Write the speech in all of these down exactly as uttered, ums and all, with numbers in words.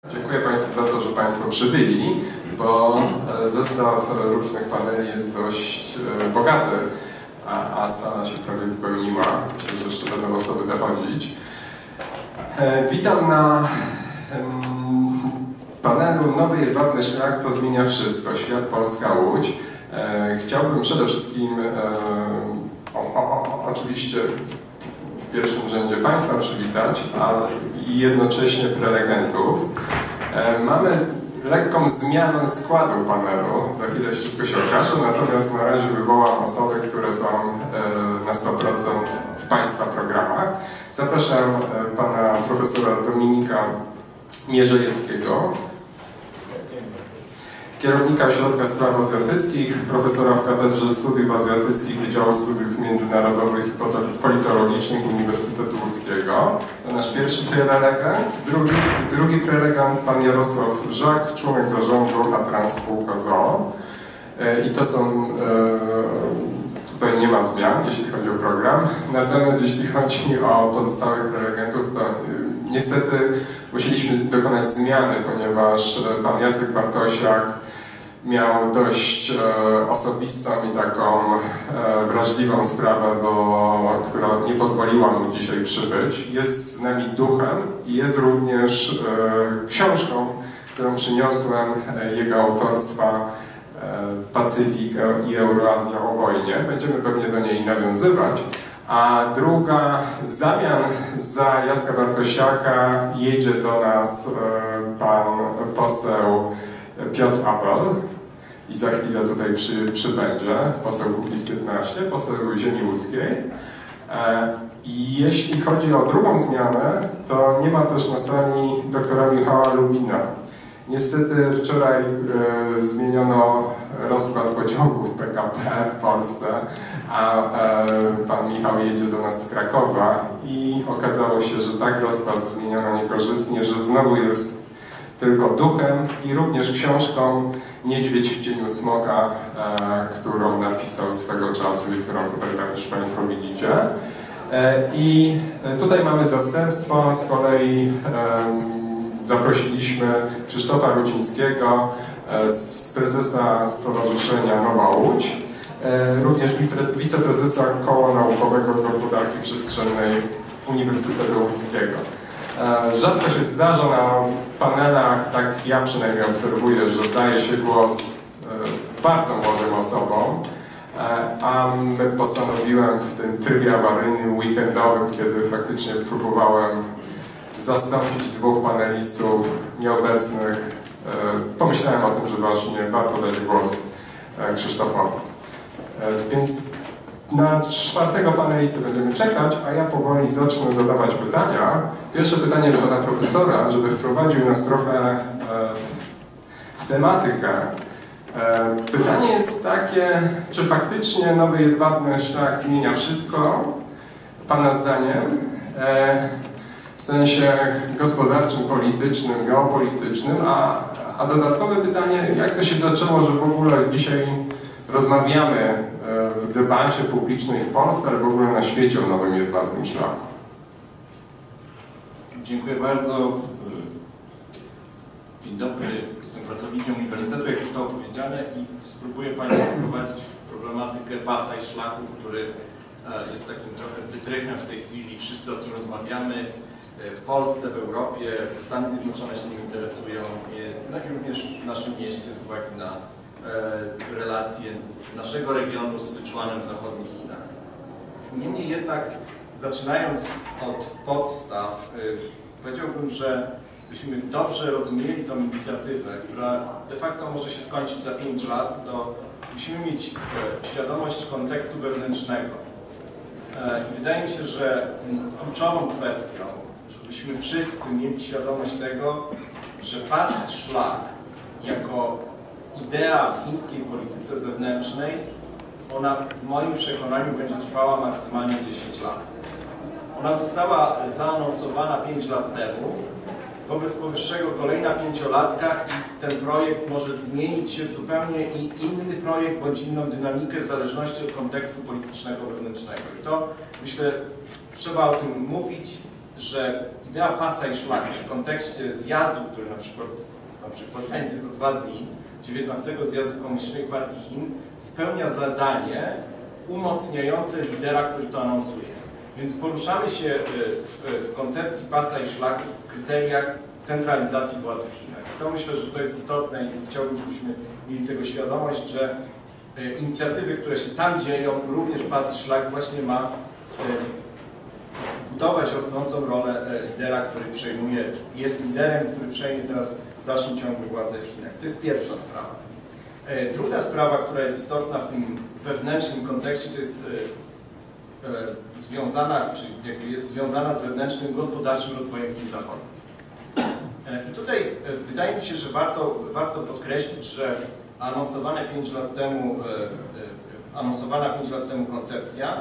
Dziękuję Państwu za to, że Państwo przybyli, bo zestaw różnych paneli jest dość bogaty, a, a sala się prawie wypełniła. Myślę, że jeszcze będą osoby dochodzić. Witam na panelu Nowy Jedwabny Szlak to zmienia wszystko. Świat, Polska, Łódź. Chciałbym przede wszystkim o, o, o, oczywiście w pierwszym rzędzie Państwa przywitać, ale i jednocześnie prelegentów. Mamy lekką zmianę składu panelu, za chwilę wszystko się okaże, natomiast na razie wywołam osoby, które są na sto procent w Państwa programach. Zapraszam pana profesora Dominika Mierzejewskiego, kierownika Ośrodka Spraw Azjatyckich, profesora w Katedrze Studiów Azjatyckich Wydziału Studiów Międzynarodowych i Politologicznych Uniwersytetu Łódzkiego. To nasz pierwszy prelegent. Drugi, drugi prelegent, pan Jarosław Żak, członek zarządu Atrans Spółka z o o. I to są, tutaj nie ma zmian, jeśli chodzi o program. Natomiast jeśli chodzi o pozostałych prelegentów, to niestety musieliśmy dokonać zmiany, ponieważ pan Jacek Bartosiak miał dość e, osobistą i taką e, wrażliwą sprawę, do, która nie pozwoliła mu dzisiaj przybyć. Jest z nami duchem i jest również e, książką, którą przyniosłem, e, jego autorstwa e, Pacyfik i Euroazja o wojnie. Będziemy pewnie do niej nawiązywać. A druga, w zamian za Jacka Bartosiaka jedzie do nas e, pan poseł Piotr Apel i za chwilę tutaj przy, przybędzie, poseł Kukiz piętnaście, poseł Ziemi Łódzkiej. E, I jeśli chodzi o drugą zmianę, to nie ma też na sali doktora Michała Lubina. Niestety wczoraj e, zmieniono rozkład pociągów P K P w Polsce, a e, pan Michał jedzie do nas z Krakowa i okazało się, że tak rozkład zmieniono niekorzystnie, że znowu jest tylko duchem i również książką Niedźwiedź w cieniu smoka, e, którą napisał swego czasu i którą tutaj tak już Państwo widzicie. E, I tutaj mamy zastępstwo, z kolei e, zaprosiliśmy Krzysztofa Rucińskiego, z prezesa Stowarzyszenia Nowa Łódź, również wiceprezesa Koła Naukowego Gospodarki Przestrzennej Uniwersytetu Łódzkiego. Rzadko się zdarza na panelach, tak ja przynajmniej obserwuję, że daje się głos bardzo młodym osobom, a postanowiłem w tym trybie awaryjnym, weekendowym, kiedy faktycznie próbowałem zastąpić dwóch panelistów nieobecnych, pomyślałem o tym, że właśnie warto dać głos Krzysztofowi. Więc na czwartego panelistę będziemy czekać, a ja powoli zacznę zadawać pytania. Pierwsze pytanie do pana profesora, żeby wprowadził nas trochę w, w tematykę. Pytanie jest takie, czy faktycznie Nowy Jedwabny Szlak zmienia wszystko, pana zdaniem? W sensie gospodarczym, politycznym, geopolitycznym, a, a dodatkowe pytanie, jak to się zaczęło, że w ogóle dzisiaj rozmawiamy w debacie publicznej w Polsce, ale w ogóle na świecie o Nowym Jedwabnym Szlaku. Dziękuję bardzo. Dzień dobry, jestem pracownikiem Uniwersytetu, jak zostało powiedziane, i spróbuję Państwu wprowadzić problematykę pasa i szlaku, który jest takim trochę wytrychem w tej chwili. Wszyscy o tym rozmawiamy. W Polsce, w Europie, Stany Zjednoczone się tym interesują, no i również w naszym mieście z uwagi na e, relacje naszego regionu z Syczuanem w zachodnich Chinach. Niemniej jednak, zaczynając od podstaw, e, powiedziałbym, że byśmy dobrze rozumieli tą inicjatywę, która de facto może się skończyć za pięć lat, to musimy mieć e, świadomość kontekstu wewnętrznego. E, I wydaje mi się, że m, kluczową kwestią, żebyśmy wszyscy mieli świadomość tego, że pas i szlak jako idea w chińskiej polityce zewnętrznej, ona w moim przekonaniu będzie trwała maksymalnie dziesięć lat. Ona została zaanonsowana pięć lat temu, wobec powyższego kolejna pięciolatka i ten projekt może zmienić się w zupełnie inny projekt bądź inną dynamikę w zależności od kontekstu politycznego wewnętrznego. I to, myślę, trzeba o tym mówić, że idea pasa i szlaku w kontekście zjazdu, który na przykład, na przykład będzie za dwa dni, dziewiętnastego zjazdu Komunistycznej Partii Chin, spełnia zadanie umocniające lidera, który to anonsuje. Więc poruszamy się w, w koncepcji pasa i szlaku w kryteriach centralizacji władzy w Chinach. To myślę, że to jest istotne i chciałbym, żebyśmy mieli tego świadomość, że inicjatywy, które się tam dzieją, również pas i szlak właśnie ma budować rosnącą rolę lidera, który przejmuje, jest liderem, który przejmie teraz w dalszym ciągu władzę w Chinach. To jest pierwsza sprawa. Druga sprawa, która jest istotna w tym wewnętrznym kontekście, to jest związana, czy jakby jest związana z wewnętrznym gospodarczym rozwojem Chin Zachodnich. I tutaj wydaje mi się, że warto, warto podkreślić, że anonsowane pięć lat temu, anonsowana pięć lat temu koncepcja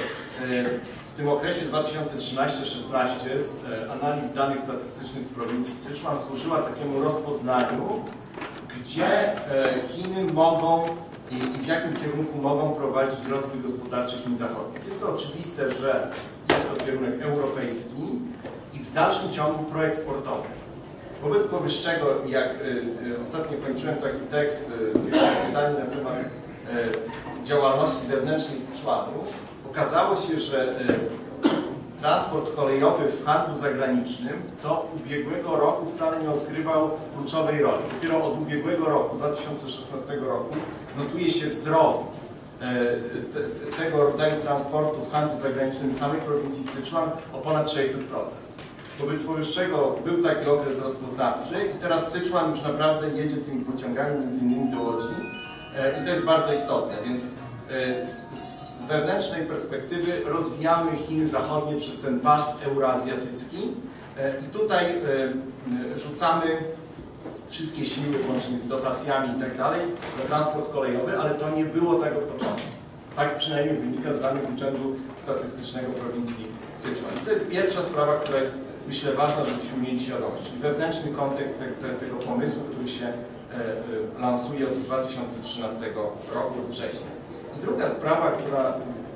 w tym okresie dwa tysiące trzynasty do dwa tysiące szesnastego z analiz danych statystycznych z prowincji Syczuan służyła takiemu rozpoznaniu, gdzie Chiny mogą i w jakim kierunku mogą prowadzić rozwój gospodarczy Chin Zachodnich. Jest to oczywiste, że jest to kierunek europejski i w dalszym ciągu proeksportowy. Wobec powyższego, jak ostatnio kończyłem taki tekst, pytanie na temat działalności zewnętrznej Syczuanu, okazało się, że transport kolejowy w handlu zagranicznym do ubiegłego roku wcale nie odgrywał kluczowej roli. Dopiero od ubiegłego roku, dwa tysiące szesnastego roku, notuje się wzrost te, te, tego rodzaju transportu w handlu zagranicznym w samej prowincji Syczuan o ponad sześćset procent. Wobec powyższego był taki okres rozpoznawczy i teraz Syczuan już naprawdę jedzie tymi pociągami, między innymi do Łodzi i to jest bardzo istotne, więc z, z wewnętrznej perspektywy rozwijamy Chiny Zachodnie przez ten pas euroazjatycki i tutaj rzucamy wszystkie siły, łącznie z dotacjami i tak dalej, na transport kolejowy, ale to nie było tak od początku. Tak przynajmniej wynika z danych Urzędu Statystycznego prowincji Syczuan. I to jest pierwsza sprawa, która jest, myślę, ważna, żebyśmy mieli świadomość. Czyli wewnętrzny kontekst te, te, tego pomysłu, który się e, e, lansuje od dwa tysiące trzynastego roku, od września. I druga sprawa, która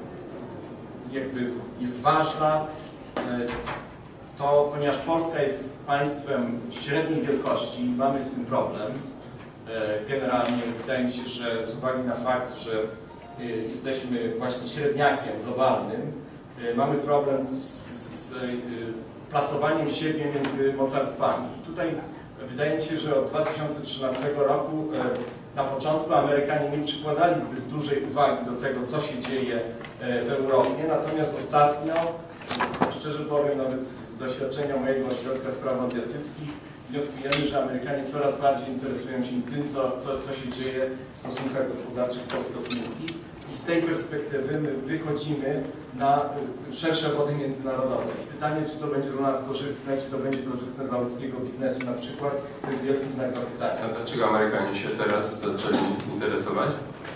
jakby jest ważna, e, to ponieważ Polska jest państwem średniej wielkości, mamy z tym problem. Generalnie wydaje mi się, że z uwagi na fakt, że jesteśmy właśnie średniakiem globalnym, mamy problem z, z, z plasowaniem siebie między mocarstwami. I tutaj wydaje mi się, że od dwa tysiące trzynastego roku na początku Amerykanie nie przykładali zbyt dużej uwagi do tego, co się dzieje w Europie, natomiast ostatnio, szczerze powiem, nawet z doświadczenia mojego ośrodka spraw azjatyckich, wnioskujemy, że Amerykanie coraz bardziej interesują się tym, co, co, co się dzieje w stosunkach gospodarczych polsko-chińskich i z tej perspektywy my wychodzimy na szersze wody międzynarodowe. Pytanie, czy to będzie dla nas korzystne, czy to będzie korzystne dla ludzkiego biznesu na przykład, to jest wielki znak zapytania. A dlaczego Amerykanie się teraz zaczęli interesować?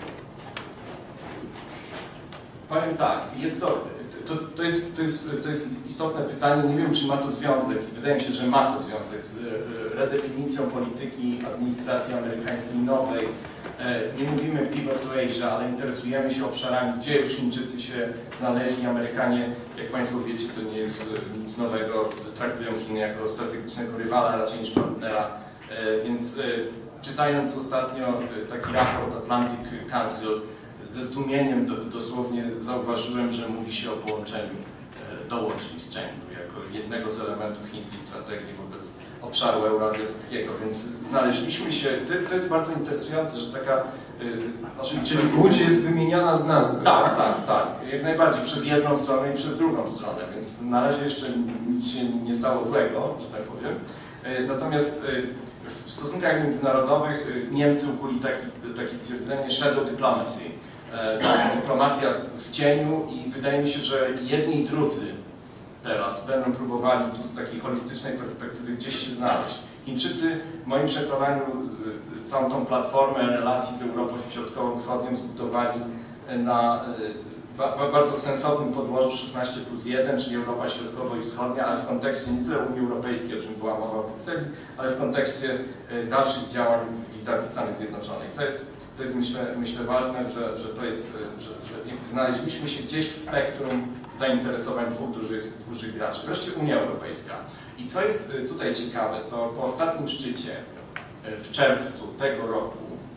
Powiem tak, jest to, to, to, jest, to, jest, to jest istotne pytanie, nie wiem, czy ma to związek, wydaje mi się, że ma to związek z redefinicją polityki administracji amerykańskiej nowej. Nie mówimy pivot to Asia, ale interesujemy się obszarami, gdzie już Chińczycy się znaleźli. Amerykanie, jak Państwo wiecie, to nie jest nic nowego, traktują Chiny jako strategicznego rywala, raczej niż partnera, więc czytając ostatnio taki raport Atlantic Council, ze zdumieniem do, dosłownie zauważyłem, że mówi się o połączeniu do Łodzi z Chengdu jako jednego z elementów chińskiej strategii wobec obszaru euroazjatyckiego, więc znaleźliśmy się, to jest, to jest bardzo interesujące, że taka... Yy, Czyli Łódź jest wymieniana z nazwy. Tak, tak, tak, jak najbardziej, przez jedną stronę i przez drugą stronę, więc na razie jeszcze nic się nie stało złego, że tak powiem. Yy, natomiast yy, w stosunkach międzynarodowych yy, Niemcy ukuli taki, takie stwierdzenie shadow diplomacy. Dyplomacja w cieniu i wydaje mi się, że jedni i drudzy teraz będą próbowali tu z takiej holistycznej perspektywy gdzieś się znaleźć. Chińczycy w moim przekonaniu całą tą platformę relacji z Europą Środkowo-Wschodnią zbudowali na bardzo sensownym podłożu szesnaście plus jeden, czyli Europa Środkowo i Wschodnia, ale w kontekście nie tyle Unii Europejskiej, o czym była mowa w Brukseli, ale w kontekście dalszych działań vis-a-vis Stanów Zjednoczonych. To jest To jest myślę, myślę ważne, że, że to jest, że, że znaleźliśmy się gdzieś w spektrum zainteresowań dwóch dużych, dużych graczy. Wreszcie Unia Europejska. I co jest tutaj ciekawe, to po ostatnim szczycie w czerwcu tego roku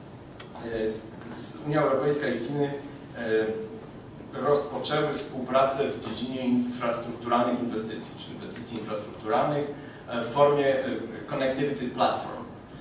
Unia Europejska i Chiny rozpoczęły współpracę w dziedzinie infrastrukturalnych inwestycji, czy inwestycji infrastrukturalnych w formie Connectivity Platform.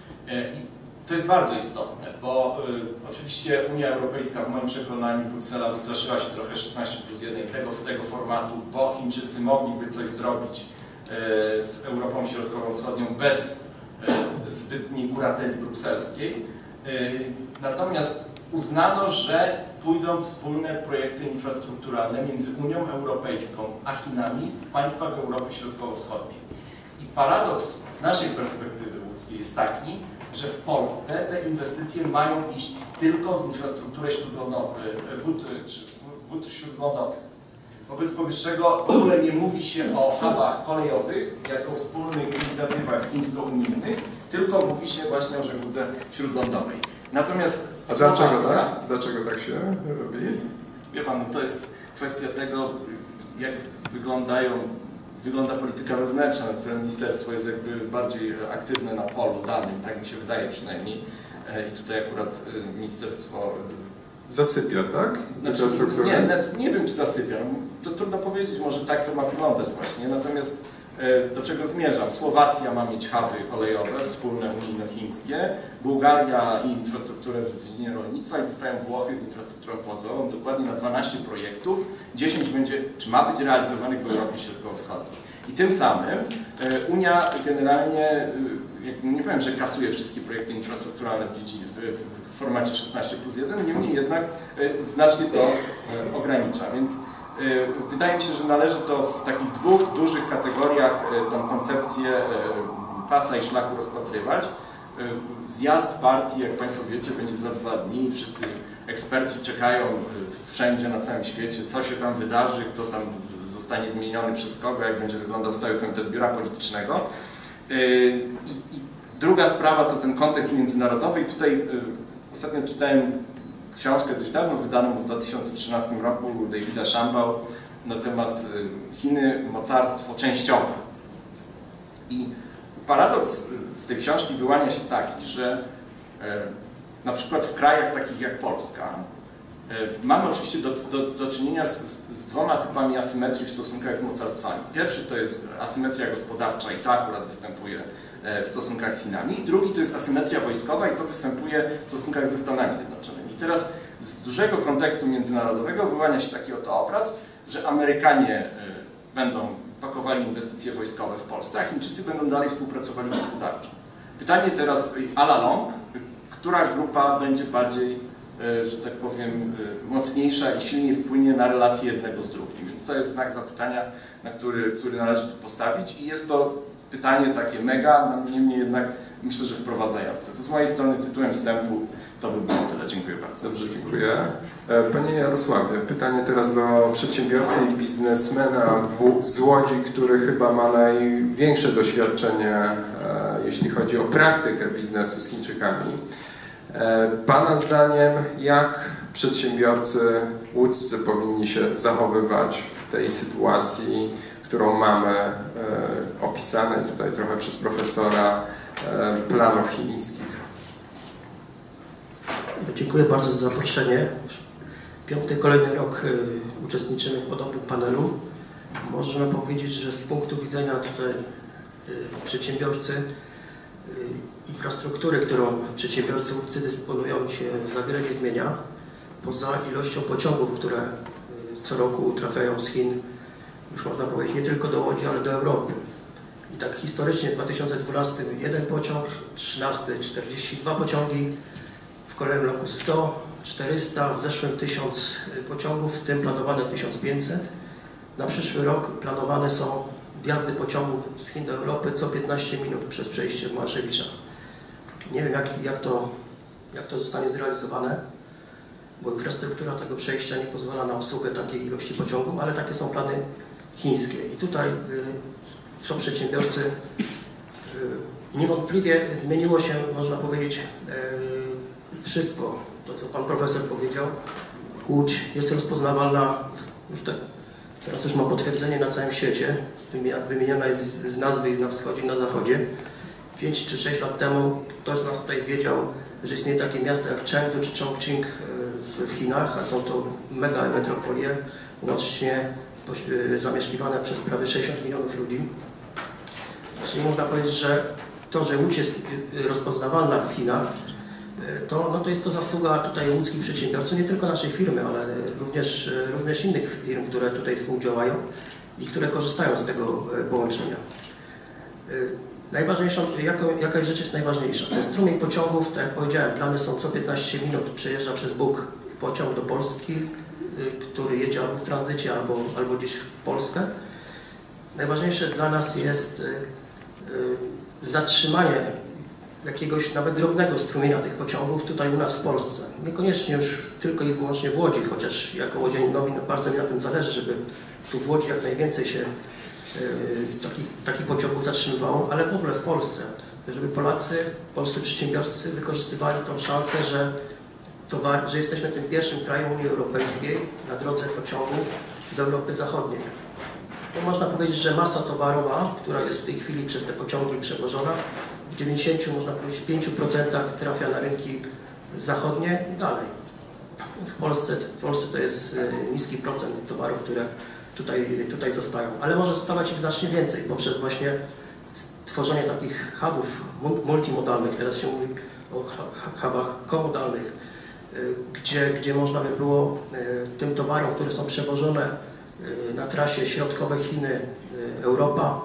I to jest bardzo istotne, bo y, oczywiście Unia Europejska w moim przekonaniu Bruksela wystraszyła się trochę szesnaście plus jeden tego, tego formatu, bo Chińczycy mogliby coś zrobić y, z Europą Środkowo-Wschodnią bez y, zbytniej kurateli brukselskiej. Y, natomiast uznano, że pójdą wspólne projekty infrastrukturalne między Unią Europejską a Chinami w państwach Europy Środkowo-Wschodniej. I paradoks z naszej perspektywy łódzkiej jest taki, że w Polsce te inwestycje mają iść tylko w infrastrukturę śródlądową, wód, czy wód śródlądowych. Wobec powyższego w ogóle nie mówi się o hubach kolejowych jako wspólnych inicjatywach chińsko-unijnych, tylko mówi się właśnie o żegludze śródlądowej. Natomiast A dlaczego tak? Dlaczego tak się robi? Wie pan, no to jest kwestia tego, jak wyglądają Wygląda polityka wewnętrzna, w której ministerstwo jest jakby bardziej aktywne na polu danym, tak mi się wydaje przynajmniej. I tutaj akurat ministerstwo zasypia, tak? Znaczy, nie, nie wiem, czy zasypia. To trudno powiedzieć, może tak to ma wyglądać właśnie. Natomiast do czego zmierzam? Słowacja ma mieć huby kolejowe, wspólne unijno-chińskie, Bułgaria i infrastrukturę w dziedzinie rolnictwa i zostają Włochy z infrastrukturą płatową, dokładnie na dwanaście projektów, dziesięć będzie, czy ma być realizowanych w Europie Środkowo-Wschodniej. I tym samym Unia generalnie, nie powiem, że kasuje wszystkie projekty infrastrukturalne w, dziedzinie, w, w formacie szesnaście plus jeden, niemniej jednak znacznie to ogranicza. Więc wydaje mi się, że należy to w takich dwóch dużych kategoriach tą koncepcję pasa i szlaku rozpatrywać. Zjazd partii, jak Państwo wiecie, będzie za dwa dni. Wszyscy eksperci czekają wszędzie na całym świecie, co się tam wydarzy, kto tam zostanie zmieniony przez kogo, jak będzie wyglądał Stały Komitet Biura Politycznego. I, i druga sprawa to ten kontekst międzynarodowy. I tutaj ostatnio czytałem książkę dość dawno wydaną w dwa tysiące trzynastym roku Davida Shambau na temat Chiny, mocarstwo częściowe. I paradoks z tej książki wyłania się taki, że na przykład w krajach takich jak Polska mamy oczywiście do, do, do czynienia z, z dwoma typami asymetrii w stosunkach z mocarstwami. Pierwszy to jest asymetria gospodarcza i to akurat występuje w stosunkach z Chinami. I drugi to jest asymetria wojskowa i to występuje w stosunkach ze Stanami Zjednoczonymi. I teraz z dużego kontekstu międzynarodowego wyłania się taki oto obraz, że Amerykanie będą pakowali inwestycje wojskowe w Polsce, a Chińczycy będą dalej współpracowali gospodarczo. Pytanie teraz a la longue, która grupa będzie bardziej, że tak powiem, mocniejsza i silniej wpłynie na relacje jednego z drugim. Więc to jest znak zapytania, na który, który należy tu postawić i jest to pytanie takie mega, niemniej jednak myślę, że wprowadzające. To z mojej strony tytułem wstępu to by było tyle. Dziękuję bardzo. Dobrze, dziękuję. Panie Jarosławie, pytanie teraz do przedsiębiorcy i biznesmena z Łodzi, który chyba ma największe doświadczenie, jeśli chodzi o praktykę biznesu z Chińczykami. Pana zdaniem, jak przedsiębiorcy łódzcy powinni się zachowywać w tej sytuacji, którą mamy opisanej tutaj trochę przez profesora planów chińskich? Dziękuję bardzo za zaproszenie. Piąty kolejny rok uczestniczymy w podobnym panelu. Możemy powiedzieć, że z punktu widzenia tutaj przedsiębiorcy infrastruktury, którą przedsiębiorcy łódzcy dysponują, się za wiele nie zmienia. Poza ilością pociągów, które co roku trafiają z Chin, już można powiedzieć nie tylko do Łodzi, ale do Europy. I tak historycznie w dwa tysiące dwunastym jeden pociąg, trzynastym czterdzieści dwa pociągi, w kolejnym roku sto, czterysta, w zeszłym tysiąc pociągów, w tym planowane tysiąc pięćset. Na przyszły rok planowane są wjazdy pociągów z Chin do Europy co piętnaście minut przez przejście w Małaszewicza. Nie wiem, jak, jak, to, jak to zostanie zrealizowane, bo infrastruktura tego przejścia nie pozwala na obsługę takiej ilości pociągów, ale takie są plany chińskie. I tutaj y, są przedsiębiorcy. Y, niewątpliwie zmieniło się, można powiedzieć, y, wszystko, to co pan profesor powiedział. Łódź jest rozpoznawalna, już te, teraz już mam potwierdzenie na całym świecie, wymieniona jest z nazwy na wschodzie i na zachodzie. pięć czy sześć lat temu ktoś z nas tutaj wiedział, że istnieje takie miasto jak Chengdu czy Chongqing w Chinach, a są to mega metropolie, łącznie zamieszkiwane przez prawie sześćdziesiąt milionów ludzi. Czyli można powiedzieć, że to, że Łódź jest rozpoznawalna w Chinach, to, no to jest to zasługa tutaj łódzkich przedsiębiorców, nie tylko naszej firmy, ale również, również innych firm, które tutaj współdziałają i które korzystają z tego połączenia. Najważniejszą, jaka, jaka rzecz jest najważniejsza? Ten strumień pociągów, tak jak powiedziałem, plany są co piętnaście minut, przejeżdża przez Bóg pociąg do Polski, który jedzie albo w tranzycie, albo, albo gdzieś w Polskę. Najważniejsze dla nas jest zatrzymanie jakiegoś nawet drobnego strumienia tych pociągów tutaj u nas w Polsce. Niekoniecznie już tylko i wyłącznie w Łodzi, chociaż jako łodzianinowi bardzo mi na tym zależy, żeby tu w Łodzi jak najwięcej się takich taki pociągów zatrzymywało, ale w ogóle w Polsce, żeby Polacy, polscy przedsiębiorcy wykorzystywali tą szansę, że, towar, że jesteśmy tym pierwszym krajem Unii Europejskiej na drodze pociągów do Europy Zachodniej. No, można powiedzieć, że masa towarowa, która jest w tej chwili przez te pociągi przewożona, w dziewięćdziesięciu, można powiedzieć, pięciu procentach trafia na rynki zachodnie i dalej. W Polsce, w Polsce to jest niski procent towarów, które tutaj, tutaj zostają, ale może zostawać ich znacznie więcej poprzez właśnie tworzenie takich hubów multimodalnych, teraz się mówi o hubach komodalnych, gdzie, gdzie można by było tym towarom, które są przewożone na trasie środkowe Chiny, Europa,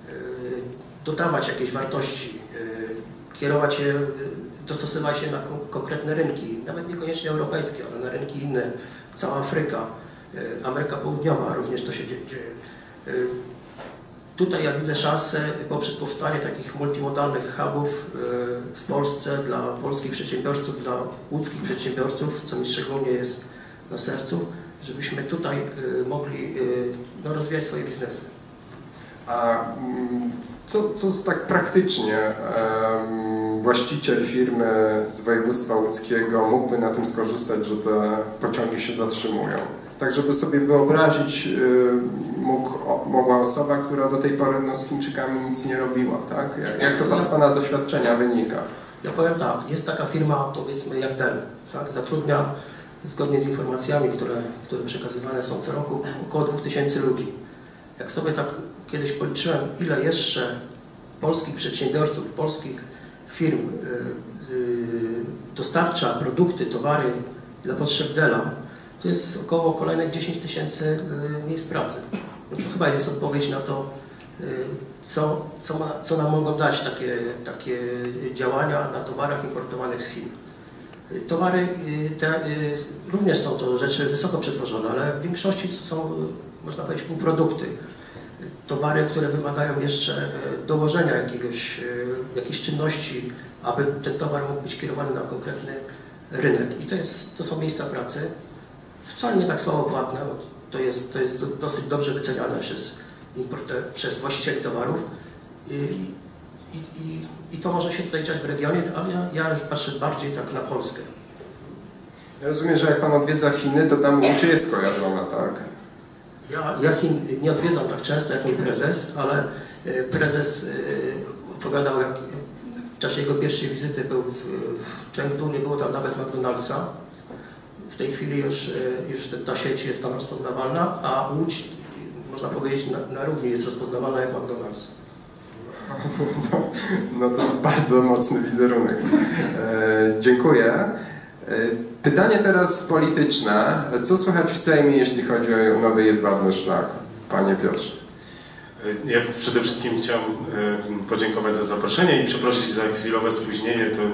dodawać jakieś wartości, kierować je, dostosować je na konkretne rynki, nawet niekoniecznie europejskie, ale na rynki inne, cała Afryka, Ameryka Południowa również to się dzieje. Tutaj ja widzę szansę poprzez powstanie takich multimodalnych hubów w Polsce dla polskich przedsiębiorców, dla łódzkich przedsiębiorców, co mi szczególnie jest na sercu, żebyśmy tutaj mogli no, rozwijać swoje biznesy. A co, co tak praktycznie um, właściciel firmy z województwa łódzkiego mógłby na tym skorzystać, że te pociągi się zatrzymują? Tak, żeby sobie wyobrazić, mógł, mogła osoba, która do tej pory no, z Chińczykami nic nie robiła, tak? Jak, jak to pan z pana doświadczenia wynika? Ja powiem tak, jest taka firma, powiedzmy jak Dell, tak? Zatrudnia zgodnie z informacjami, które, które przekazywane są co roku, około dwóch tysięcy ludzi. Jak sobie tak kiedyś policzyłem, ile jeszcze polskich przedsiębiorców, polskich firm yy, yy, dostarcza produkty, towary dla potrzeb Della, to jest około kolejnych dziesięć tysięcy miejsc pracy. No to chyba jest odpowiedź na to, co, co, ma, co nam mogą dać takie, takie działania na towarach importowanych z Chin. Towary te również są to rzeczy wysoko przetworzone, ale w większości są, można powiedzieć, półprodukty. Towary, które wymagają jeszcze dołożenia jakiegoś, jakiejś czynności, aby ten towar mógł być kierowany na konkretny rynek. I to, jest, to są miejsca pracy. Wcale nie tak słabo płatne, bo to jest, to jest dosyć dobrze wyceniane przez, importer, przez właścicieli towarów I, i, i, i to może się tutaj dziać w regionie, ale ja, ja już patrzę bardziej tak na Polskę. Ja rozumiem, że jak pan odwiedza Chiny, to tam Łódź jest kojarzona, tak? Ja, ja Chin nie odwiedzam tak często jak mój prezes, ale prezes opowiadał, jak w czasie jego pierwszej wizyty był w, w Chengdu, nie było tam nawet McDonald'sa. W tej chwili już, już ta sieć jest tam rozpoznawalna, a Łódź, można powiedzieć, na, na równi jest rozpoznawalna jak McDonald's. No, no to bardzo mocny wizerunek. E, dziękuję. E, pytanie teraz polityczne. Co słychać w Sejmie, jeśli chodzi o nowy jedwabny szlak? Panie Piotrze. Ja przede wszystkim chciałem podziękować za zaproszenie i przeprosić za chwilowe spóźnienie. To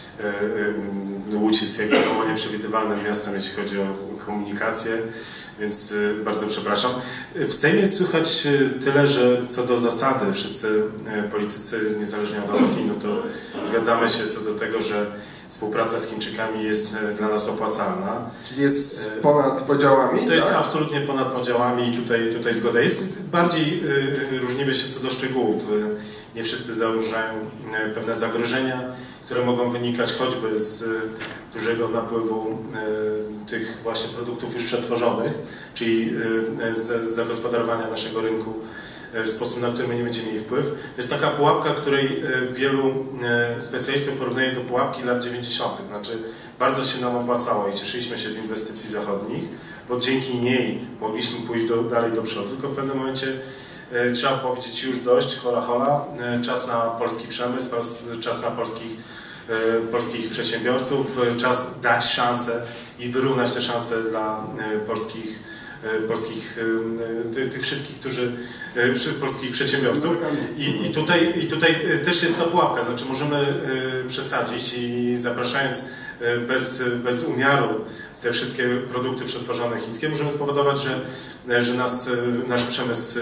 Łódź jest jak wiadomo nieprzewidywalnym miastem, jeśli chodzi o komunikację, więc bardzo przepraszam. W Sejmie słychać tyle, że co do zasady wszyscy politycy, niezależnie od opcji, no to zgadzamy się co do tego, że współpraca z Chińczykami jest dla nas opłacalna. Czyli jest ponad podziałami? To tak? jest absolutnie ponad podziałami i tutaj, tutaj zgoda jest. Bardziej różnimy się co do szczegółów. Nie wszyscy zauważają pewne zagrożenia, które mogą wynikać choćby z dużego napływu tych właśnie produktów już przetworzonych, czyli z zagospodarowania naszego rynku w sposób, na który my nie będziemy mieli wpływ. To jest taka pułapka, której wielu specjalistów porównuje do pułapki lat dziewięćdziesiątych. Znaczy bardzo się nam opłacało i cieszyliśmy się z inwestycji zachodnich, bo dzięki niej mogliśmy pójść do, dalej do przodu, tylko w pewnym momencie e, trzeba powiedzieć już dość, hola hola, e, czas na polski przemysł, czas na polskich, e, polskich przedsiębiorców, e, czas dać szansę i wyrównać te szanse dla e, polskich, e, polskich e, tych, tych wszystkich, którzy, e, polskich przedsiębiorców. I, i, tutaj, I tutaj też jest ta pułapka, znaczy możemy e, przesadzić i zapraszając e, bez, bez umiaru te wszystkie produkty przetworzone chińskie, możemy spowodować, że, że nas, nasz przemysł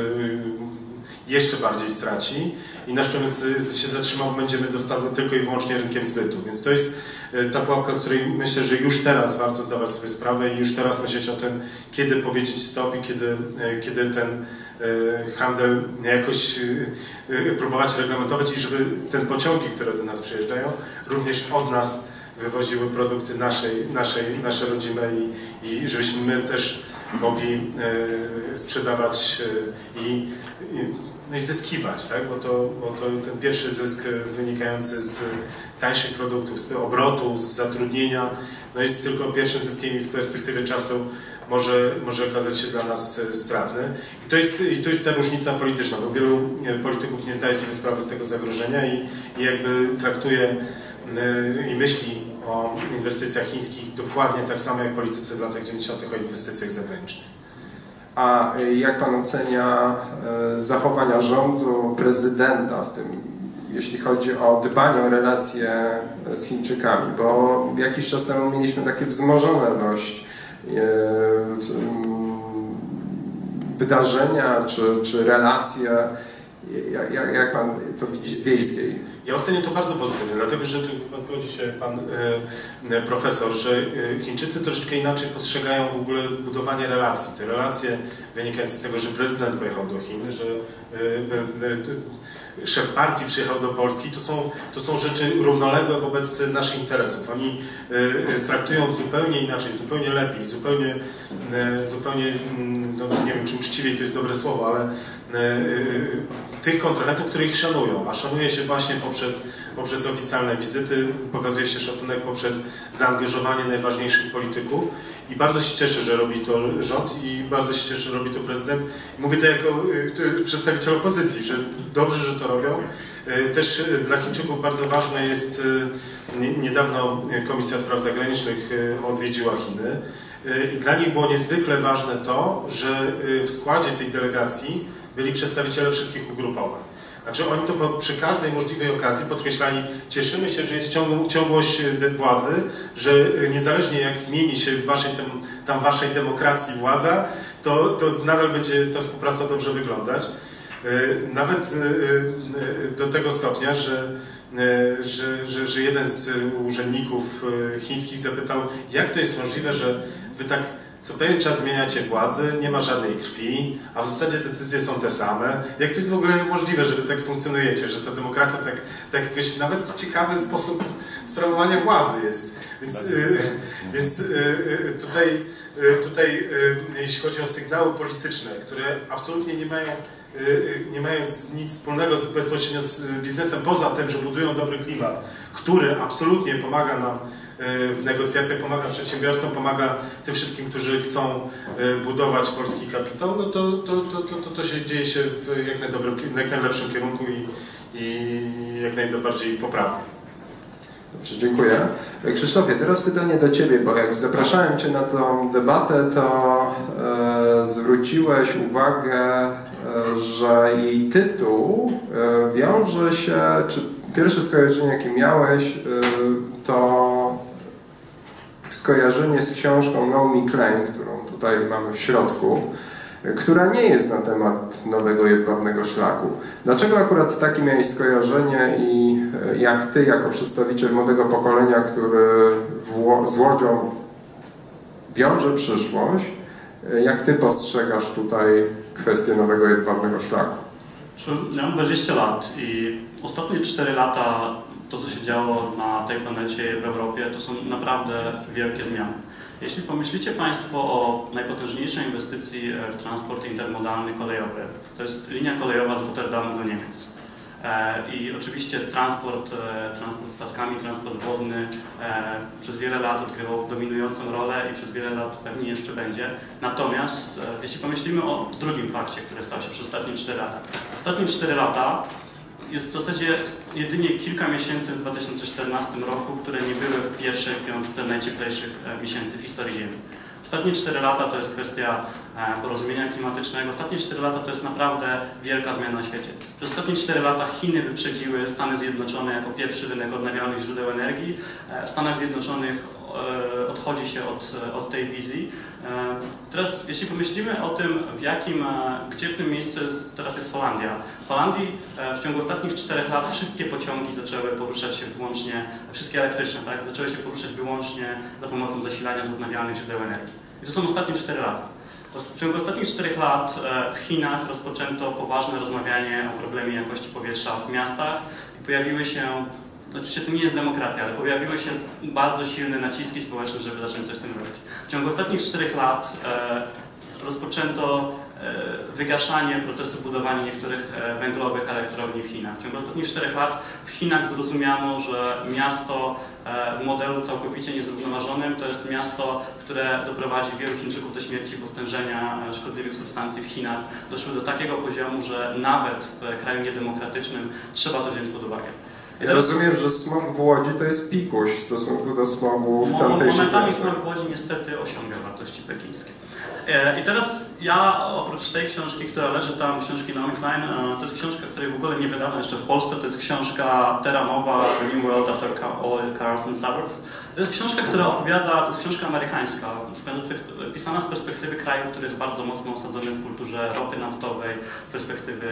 jeszcze bardziej straci i nasz przemysł się zatrzymał, będziemy dostawy tylko i wyłącznie rynkiem zbytu. Więc to jest ta pułapka, z której myślę, że już teraz warto zdawać sobie sprawę i już teraz myśleć o tym, kiedy powiedzieć stop i kiedy, kiedy ten handel jakoś próbować reglamentować i żeby ten pociągi, które do nas przyjeżdżają, również od nas wywoziły produkty naszej, naszej, nasze rodzime i, i żebyśmy my też mogli e, sprzedawać e, i, no i zyskiwać, tak? Bo, to, bo to ten pierwszy zysk wynikający z tańszych produktów, z obrotu, z zatrudnienia, no jest tylko pierwszym zyskiem i w perspektywie czasu może, może okazać się dla nas stratny. I to jest, i to jest ta różnica polityczna, bo wielu polityków nie zdaje sobie sprawy z tego zagrożenia i, i jakby traktuje i myśli o inwestycjach chińskich dokładnie tak samo jak politycy w latach dziewięćdziesiątych o inwestycjach zagranicznych. A jak Pan ocenia zachowania rządu, prezydenta w tym, jeśli chodzi o dbanie o relacje z Chińczykami? Bo jakiś czas temu mieliśmy takie wzmożone dość wydarzenia czy, czy relacje. Jak, jak, jak Pan to widzi z wiejskiej? Ja ocenię to bardzo pozytywnie, dlatego że tu chyba zgodzi się Pan e, profesor, że Chińczycy troszeczkę inaczej postrzegają w ogóle budowanie relacji. Te relacje wynikające z tego, że prezydent pojechał do Chin, że e, e, szef partii przyjechał do Polski, to są, to są rzeczy równoległe wobec naszych interesów. Oni e, traktują zupełnie inaczej, zupełnie lepiej, zupełnie, e, zupełnie no, nie wiem, czy uczciwiej to jest dobre słowo, ale tych kontrahentów, których ich szanują, a szanuje się właśnie poprzez, poprzez oficjalne wizyty, pokazuje się szacunek poprzez zaangażowanie najważniejszych polityków i bardzo się cieszę, że robi to rząd i bardzo się cieszę, że robi to prezydent. Mówię to jako przedstawiciel opozycji, że dobrze, że to robią. Też dla Chińczyków bardzo ważne jest, niedawno Komisja Spraw Zagranicznych odwiedziła Chiny. Dla nich było niezwykle ważne to, że w składzie tej delegacji byli przedstawiciele wszystkich ugrupowań. Znaczy oni to przy każdej możliwej okazji podkreślali, cieszymy się, że jest ciągłość władzy, że niezależnie jak zmieni się w waszej, tam, tam waszej demokracji władza, to, to nadal będzie ta współpraca dobrze wyglądać. Nawet do tego stopnia, że, że, że, że jeden z urzędników chińskich zapytał, jak to jest możliwe, że wy tak co pewien czas zmieniacie władzę, nie ma żadnej krwi, a w zasadzie decyzje są te same. Jak to jest w ogóle możliwe, że wy tak funkcjonujecie, że ta demokracja tak, tak jakoś nawet ciekawy sposób sprawowania władzy jest. Więc, y, więc y, y, tutaj, y, tutaj y, jeśli chodzi o sygnały polityczne, które absolutnie nie mają, y, nie mają nic wspólnego z, bezpośrednio z biznesem, poza tym, że budują dobry klimat, który absolutnie pomaga nam w negocjacjach, pomaga przedsiębiorcom, pomaga tym wszystkim, którzy chcą budować polski kapitał, no to, to, to, to, to się dzieje się w jak, jak najlepszym kierunku i, i jak najbardziej poprawnie. Dobrze, dziękuję. Krzysztofie, teraz pytanie do Ciebie, bo jak zapraszałem Cię na tą debatę, to e, zwróciłeś uwagę, e, że jej tytuł e, wiąże się, czy pierwsze skojarzenie, jakie miałeś, e, to skojarzenie z książką Naomi Klein, którą tutaj mamy w środku, która nie jest na temat nowego jedwabnego szlaku. Dlaczego akurat takie miałeś skojarzenie i jak Ty, jako przedstawiciel młodego pokolenia, który z Łodzią wiąże przyszłość, jak Ty postrzegasz tutaj kwestię nowego jedwabnego szlaku? Ja mam dwadzieścia lat i ostatnie cztery lata to, co się działo na tej planecie w Europie, to są naprawdę wielkie zmiany. Jeśli pomyślicie Państwo o najpotężniejszej inwestycji w transport intermodalny kolejowy, to jest linia kolejowa z Rotterdamu do Niemiec. I oczywiście transport, transport statkami, transport wodny przez wiele lat odgrywał dominującą rolę i przez wiele lat pewnie jeszcze będzie. Natomiast jeśli pomyślimy o drugim fakcie, który stał się przez ostatnie cztery lata. Ostatnie cztery lata jest w zasadzie jedynie kilka miesięcy w dwa tysiące czternastym roku, które nie były w pierwszej piątce najcieplejszych miesięcy w historii Ziemi. Ostatnie cztery lata to jest kwestia porozumienia klimatycznego. Ostatnie cztery lata to jest naprawdę wielka zmiana na świecie. Przez ostatnie cztery lata Chiny wyprzedziły Stany Zjednoczone jako pierwszy rynek odnawialnych źródeł energii. W Stanach Zjednoczonych odchodzi się od, od tej wizji. Teraz, jeśli pomyślimy o tym, w jakim, gdzie w tym miejscu jest, teraz jest Holandia. W Holandii w ciągu ostatnich czterech lat wszystkie pociągi zaczęły poruszać się wyłącznie, wszystkie elektryczne, tak, zaczęły się poruszać wyłącznie za pomocą zasilania z odnawialnych źródeł energii. I to są ostatnie cztery lata. W ciągu ostatnich czterech lat w Chinach rozpoczęto poważne rozmawianie o problemie jakości powietrza w miastach i pojawiły się, oczywiście to nie jest demokracja, ale pojawiły się bardzo silne naciski społeczne, żeby zacząć coś z tym robić. W ciągu ostatnich czterech lat e, rozpoczęto e, wygaszanie procesu budowania niektórych e, węglowych elektrowni w Chinach. W ciągu ostatnich czterech lat w Chinach zrozumiano, że miasto e, w modelu całkowicie niezrównoważonym to jest miasto, które doprowadzi wielu Chińczyków do śmierci, bo stężenia szkodliwych substancji w Chinach doszły do takiego poziomu, że nawet w kraju niedemokratycznym trzeba to wziąć pod uwagę. Ja teraz... rozumiem, że smog w Łodzi to jest pikuś w stosunku do smogu w tamtejszych Momentami miastach. smog w Łodzi niestety osiąga wartości pekińskie. I teraz ja, oprócz tej książki, która leży tam, książki Naomi Klein, to jest książka, której w ogóle nie wydano jeszcze w Polsce, to jest książka Terra Nova, The New World After Oil, Cars and Suburbs. To jest książka, która opowiada, to jest książka amerykańska, pisana z perspektywy kraju, który jest bardzo mocno osadzony w kulturze ropy naftowej, z perspektywy,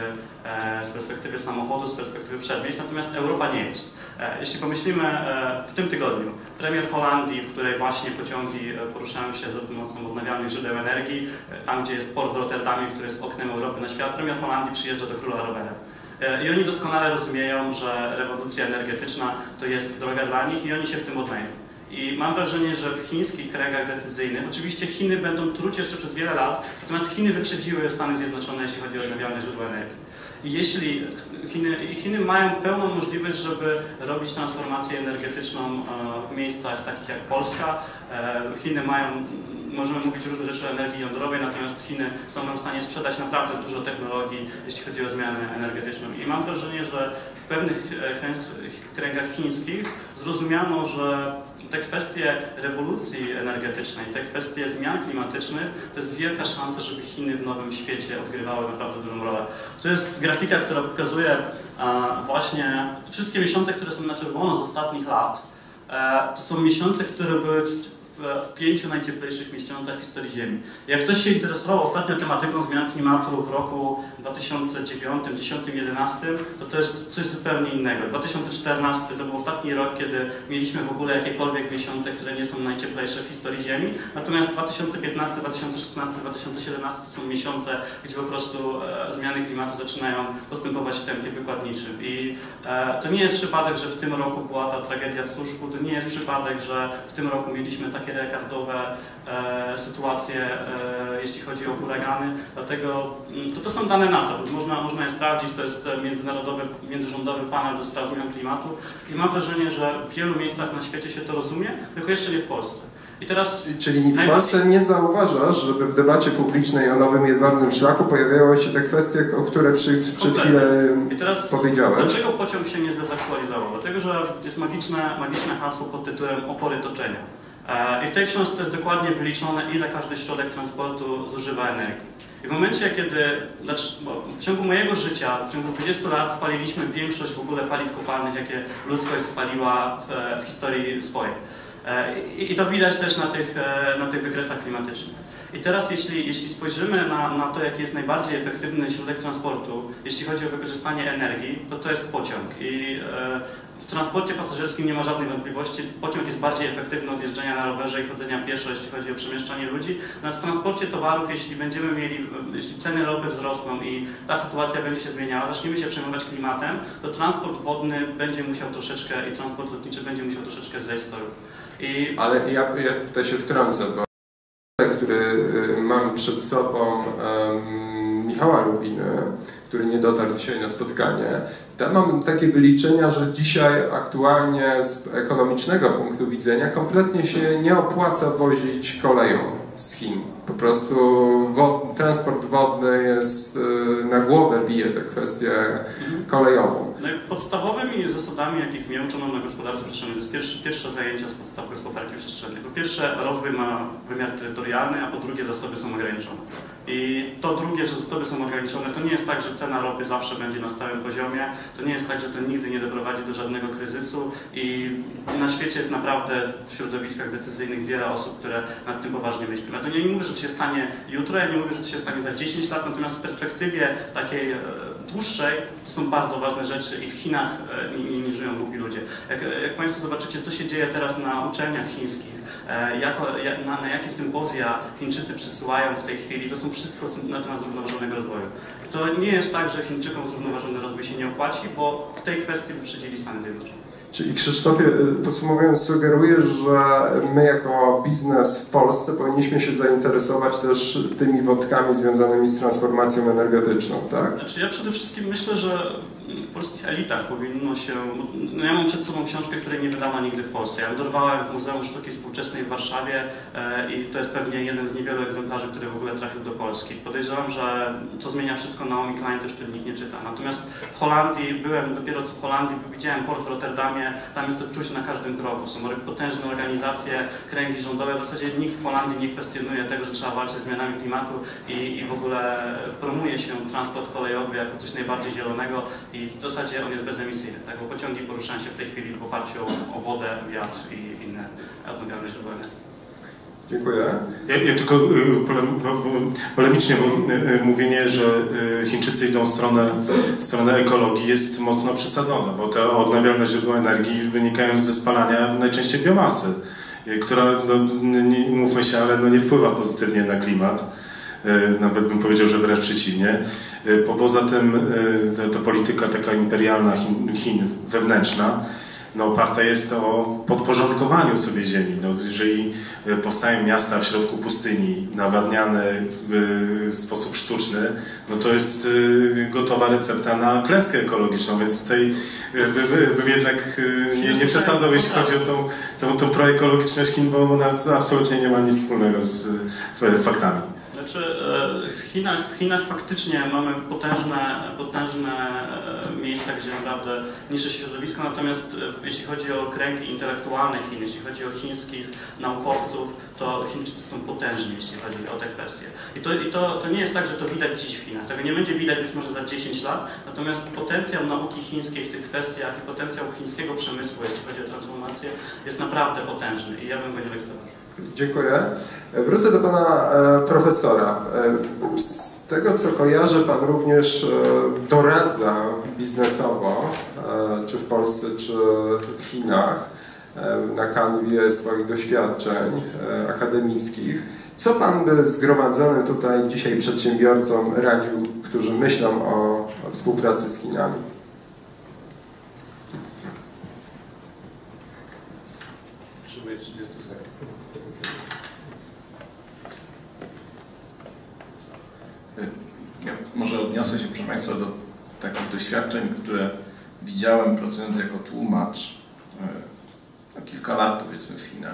z perspektywy samochodu, z perspektywy przedmieść, natomiast Europa nie jest. Jeśli pomyślimy w tym tygodniu, premier Holandii, w której właśnie pociągi poruszają się za pomocą odnawialnych źródeł energii, tam gdzie jest port w Rotterdamie, który jest oknem Europy na świat, premier Holandii przyjeżdża do króla rowerem. I oni doskonale rozumieją, że rewolucja energetyczna to jest droga dla nich i oni się w tym odnajdą. I mam wrażenie, że w chińskich kręgach decyzyjnych, oczywiście Chiny będą truć jeszcze przez wiele lat, natomiast Chiny wyprzedziły Stany Zjednoczone, jeśli chodzi o odnawialne źródła energii. I jeśli Chiny, Chiny mają pełną możliwość, żeby robić transformację energetyczną w miejscach takich jak Polska, Chiny mają, możemy mówić różne rzeczy o energii jądrowej, natomiast Chiny są nam w stanie sprzedać naprawdę dużo technologii, jeśli chodzi o zmianę energetyczną. I mam wrażenie, że w pewnych kręgach chińskich zrozumiano, że te kwestie rewolucji energetycznej, te kwestie zmian klimatycznych, to jest wielka szansa, żeby Chiny w nowym świecie odgrywały naprawdę dużą rolę. To jest grafika, która pokazuje właśnie wszystkie miesiące, które są na czerwono z ostatnich lat. To są miesiące, które były w w pięciu najcieplejszych miesiącach w historii Ziemi. Jak ktoś się interesował ostatnio tematyką zmian klimatu w roku dwa tysiące dziewiątym, dwa tysiące dziesiątym, dwa tysiące jedenastym, to to jest coś zupełnie innego. dwa tysiące czternasty to był ostatni rok, kiedy mieliśmy w ogóle jakiekolwiek miesiące, które nie są najcieplejsze w historii Ziemi. Natomiast dwa tysiące piętnasty, dwa tysiące szesnasty, dwa tysiące siedemnasty to są miesiące, gdzie po prostu e, zmiany klimatu zaczynają postępować w tempie wykładniczym. I e, to nie jest przypadek, że w tym roku była ta tragedia w Służku, to nie jest przypadek, że w tym roku mieliśmy takie rekordowe e, sytuacje, e, jeśli chodzi o huragany, dlatego to, to są dane NASA, można, można je sprawdzić, to jest międzynarodowy, międzyrządowy panel do spraw zmian klimatu i mam wrażenie, że w wielu miejscach na świecie się to rozumie, tylko jeszcze nie w Polsce. I teraz Czyli w Polsce nie zauważasz, żeby w debacie publicznej o nowym jedwabnym szlaku pojawiały się te kwestie, o które przy, przed chwilą I teraz powiedziałeś? Dlaczego pociąg się nie zdezaktualizował? Dlatego, że jest magiczne, magiczne hasło pod tytułem opory toczenia. I w tej książce jest dokładnie wyliczone, ile każdy środek transportu zużywa energii. I w momencie, kiedy znaczy, w ciągu mojego życia, w ciągu dwudziestu lat spaliliśmy większość w ogóle paliw kopalnych, jakie ludzkość spaliła w, w historii swojej. I, I to widać też na tych, na tych wykresach klimatycznych. I teraz jeśli, jeśli spojrzymy na, na to, jaki jest najbardziej efektywny środek transportu, jeśli chodzi o wykorzystanie energii, to to jest pociąg. I e, w transporcie pasażerskim nie ma żadnej wątpliwości. Pociąg jest bardziej efektywny od jeżdżenia na rowerze i chodzenia pieszo, jeśli chodzi o przemieszczanie ludzi. Natomiast w transporcie towarów, jeśli będziemy mieli, jeśli ceny ropy wzrosną i ta sytuacja będzie się zmieniała, zaczniemy się przejmować klimatem, to transport wodny będzie musiał troszeczkę i transport lotniczy będzie musiał troszeczkę zejść z toru. I... Ale ja, ja tutaj się wtrącę, bo który mam przed sobą um, Michała Lubiny, który nie dotarł dzisiaj na spotkanie. Tam mam takie wyliczenia, że dzisiaj aktualnie z ekonomicznego punktu widzenia kompletnie się nie opłaca wozić koleją z Chin. Po prostu wod, transport wodny jest na głowę bije tę kwestię kolejową. No podstawowymi zasadami, jakich mnie uczono na gospodarce przestrzennej, to jest pierwsze, pierwsze zajęcia z podstaw gospodarki przestrzennej. Po pierwsze, rozwój ma wymiar terytorialny, a po drugie, zasoby są ograniczone. I to drugie, że zasoby są ograniczone, to nie jest tak, że cena ropy zawsze będzie na stałym poziomie, to nie jest tak, że to nigdy nie doprowadzi do żadnego kryzysu i na świecie jest naprawdę w środowiskach decyzyjnych wiele osób, które nad tym poważnie myślą. Ja to nie mówię, że to się stanie jutro, ja nie mówię, że to się stanie za dziesięć lat, natomiast w perspektywie takiej dłuższej to są bardzo ważne rzeczy i w Chinach nie, nie, nie żyją głupi ludzie. Jak, jak Państwo zobaczycie, co się dzieje teraz na uczelniach chińskich, jako, na, na jakie sympozja Chińczycy przysyłają w tej chwili, to są wszystko na temat zrównoważonego rozwoju. To nie jest tak, że Chińczykom zrównoważony rozwój się nie opłaci, bo w tej kwestii wyprzedzili Stany Zjednoczone. Czyli Krzysztofie, podsumowując, sugerujesz, że my jako biznes w Polsce powinniśmy się zainteresować też tymi wątkami związanymi z transformacją energetyczną, tak? Znaczy ja przede wszystkim myślę, że w polskich elitach powinno się... No ja mam przed sobą książkę, której nie wydano nigdy w Polsce. Ja dorwałem w Muzeum Sztuki Współczesnej w Warszawie e, i to jest pewnie jeden z niewielu egzemplarzy, który w ogóle trafił do Polski. Podejrzewam, że to zmienia wszystko. Naomi Klein też tu nikt nie czyta. Natomiast w Holandii, byłem dopiero co w Holandii, widziałem port w Rotterdamie, tam jest to czuć na każdym kroku. Są potężne organizacje, kręgi rządowe. W zasadzie nikt w Holandii nie kwestionuje tego, że trzeba walczyć z zmianami klimatu i, i w ogóle promuje się transport kolejowy jako coś najbardziej zielonego i w zasadzie on jest bezemisyjny, tak? Bo pociągi poruszają się w tej chwili w oparciu o wodę, wiatr i inne odnawialne źródła energii. Dziękuję. Ja, ja tylko pole, bo, polemicznie, bo mówienie, że Chińczycy idą w stronę, w stronę ekologii jest mocno przesadzone, bo te odnawialne źródła energii wynikają ze spalania najczęściej biomasy, która, no, nie mówmy się, ale no, nie wpływa pozytywnie na klimat. Nawet bym powiedział, że wręcz przeciwnie. Poza tym ta, ta polityka taka imperialna Chin, Chin wewnętrzna no, oparta jest o podporządkowaniu sobie ziemi. No, jeżeli powstają miasta w środku pustyni, nawadniane w sposób sztuczny, no to jest gotowa recepta na klęskę ekologiczną, więc tutaj bym jednak nie, nie przesadzał, jeśli chodzi o tą, tą, tą proekologiczność Chin, bo ona absolutnie nie ma nic wspólnego z faktami. Znaczy, w Chinach, w Chinach faktycznie mamy potężne, potężne miejsca, gdzie naprawdę niszczy się środowisko, natomiast jeśli chodzi o kręgi intelektualne Chin, jeśli chodzi o chińskich naukowców, to Chińczycy są potężni, jeśli chodzi o te kwestie. I, to, i to, to nie jest tak, że to widać dziś w Chinach. Tego nie będzie widać być może za dziesięć lat, natomiast potencjał nauki chińskiej w tych kwestiach i potencjał chińskiego przemysłu, jeśli chodzi o transformację, jest naprawdę potężny i ja bym go nie lekceważył. Dziękuję. Wrócę do pana e, profesora. E, z tego, co kojarzę, pan również e, doradza biznesowo, e, czy w Polsce, czy w Chinach, e, na kanwie swoich doświadczeń e, akademickich. Co pan by zgromadzonym tutaj dzisiaj przedsiębiorcom radził, którzy myślą o, o współpracy z Chinami? Potrzebuję trzydzieści sekund. Ja może odniosę się, proszę Państwa, do takich doświadczeń, które widziałem pracując jako tłumacz na kilka lat, powiedzmy, w Chinach.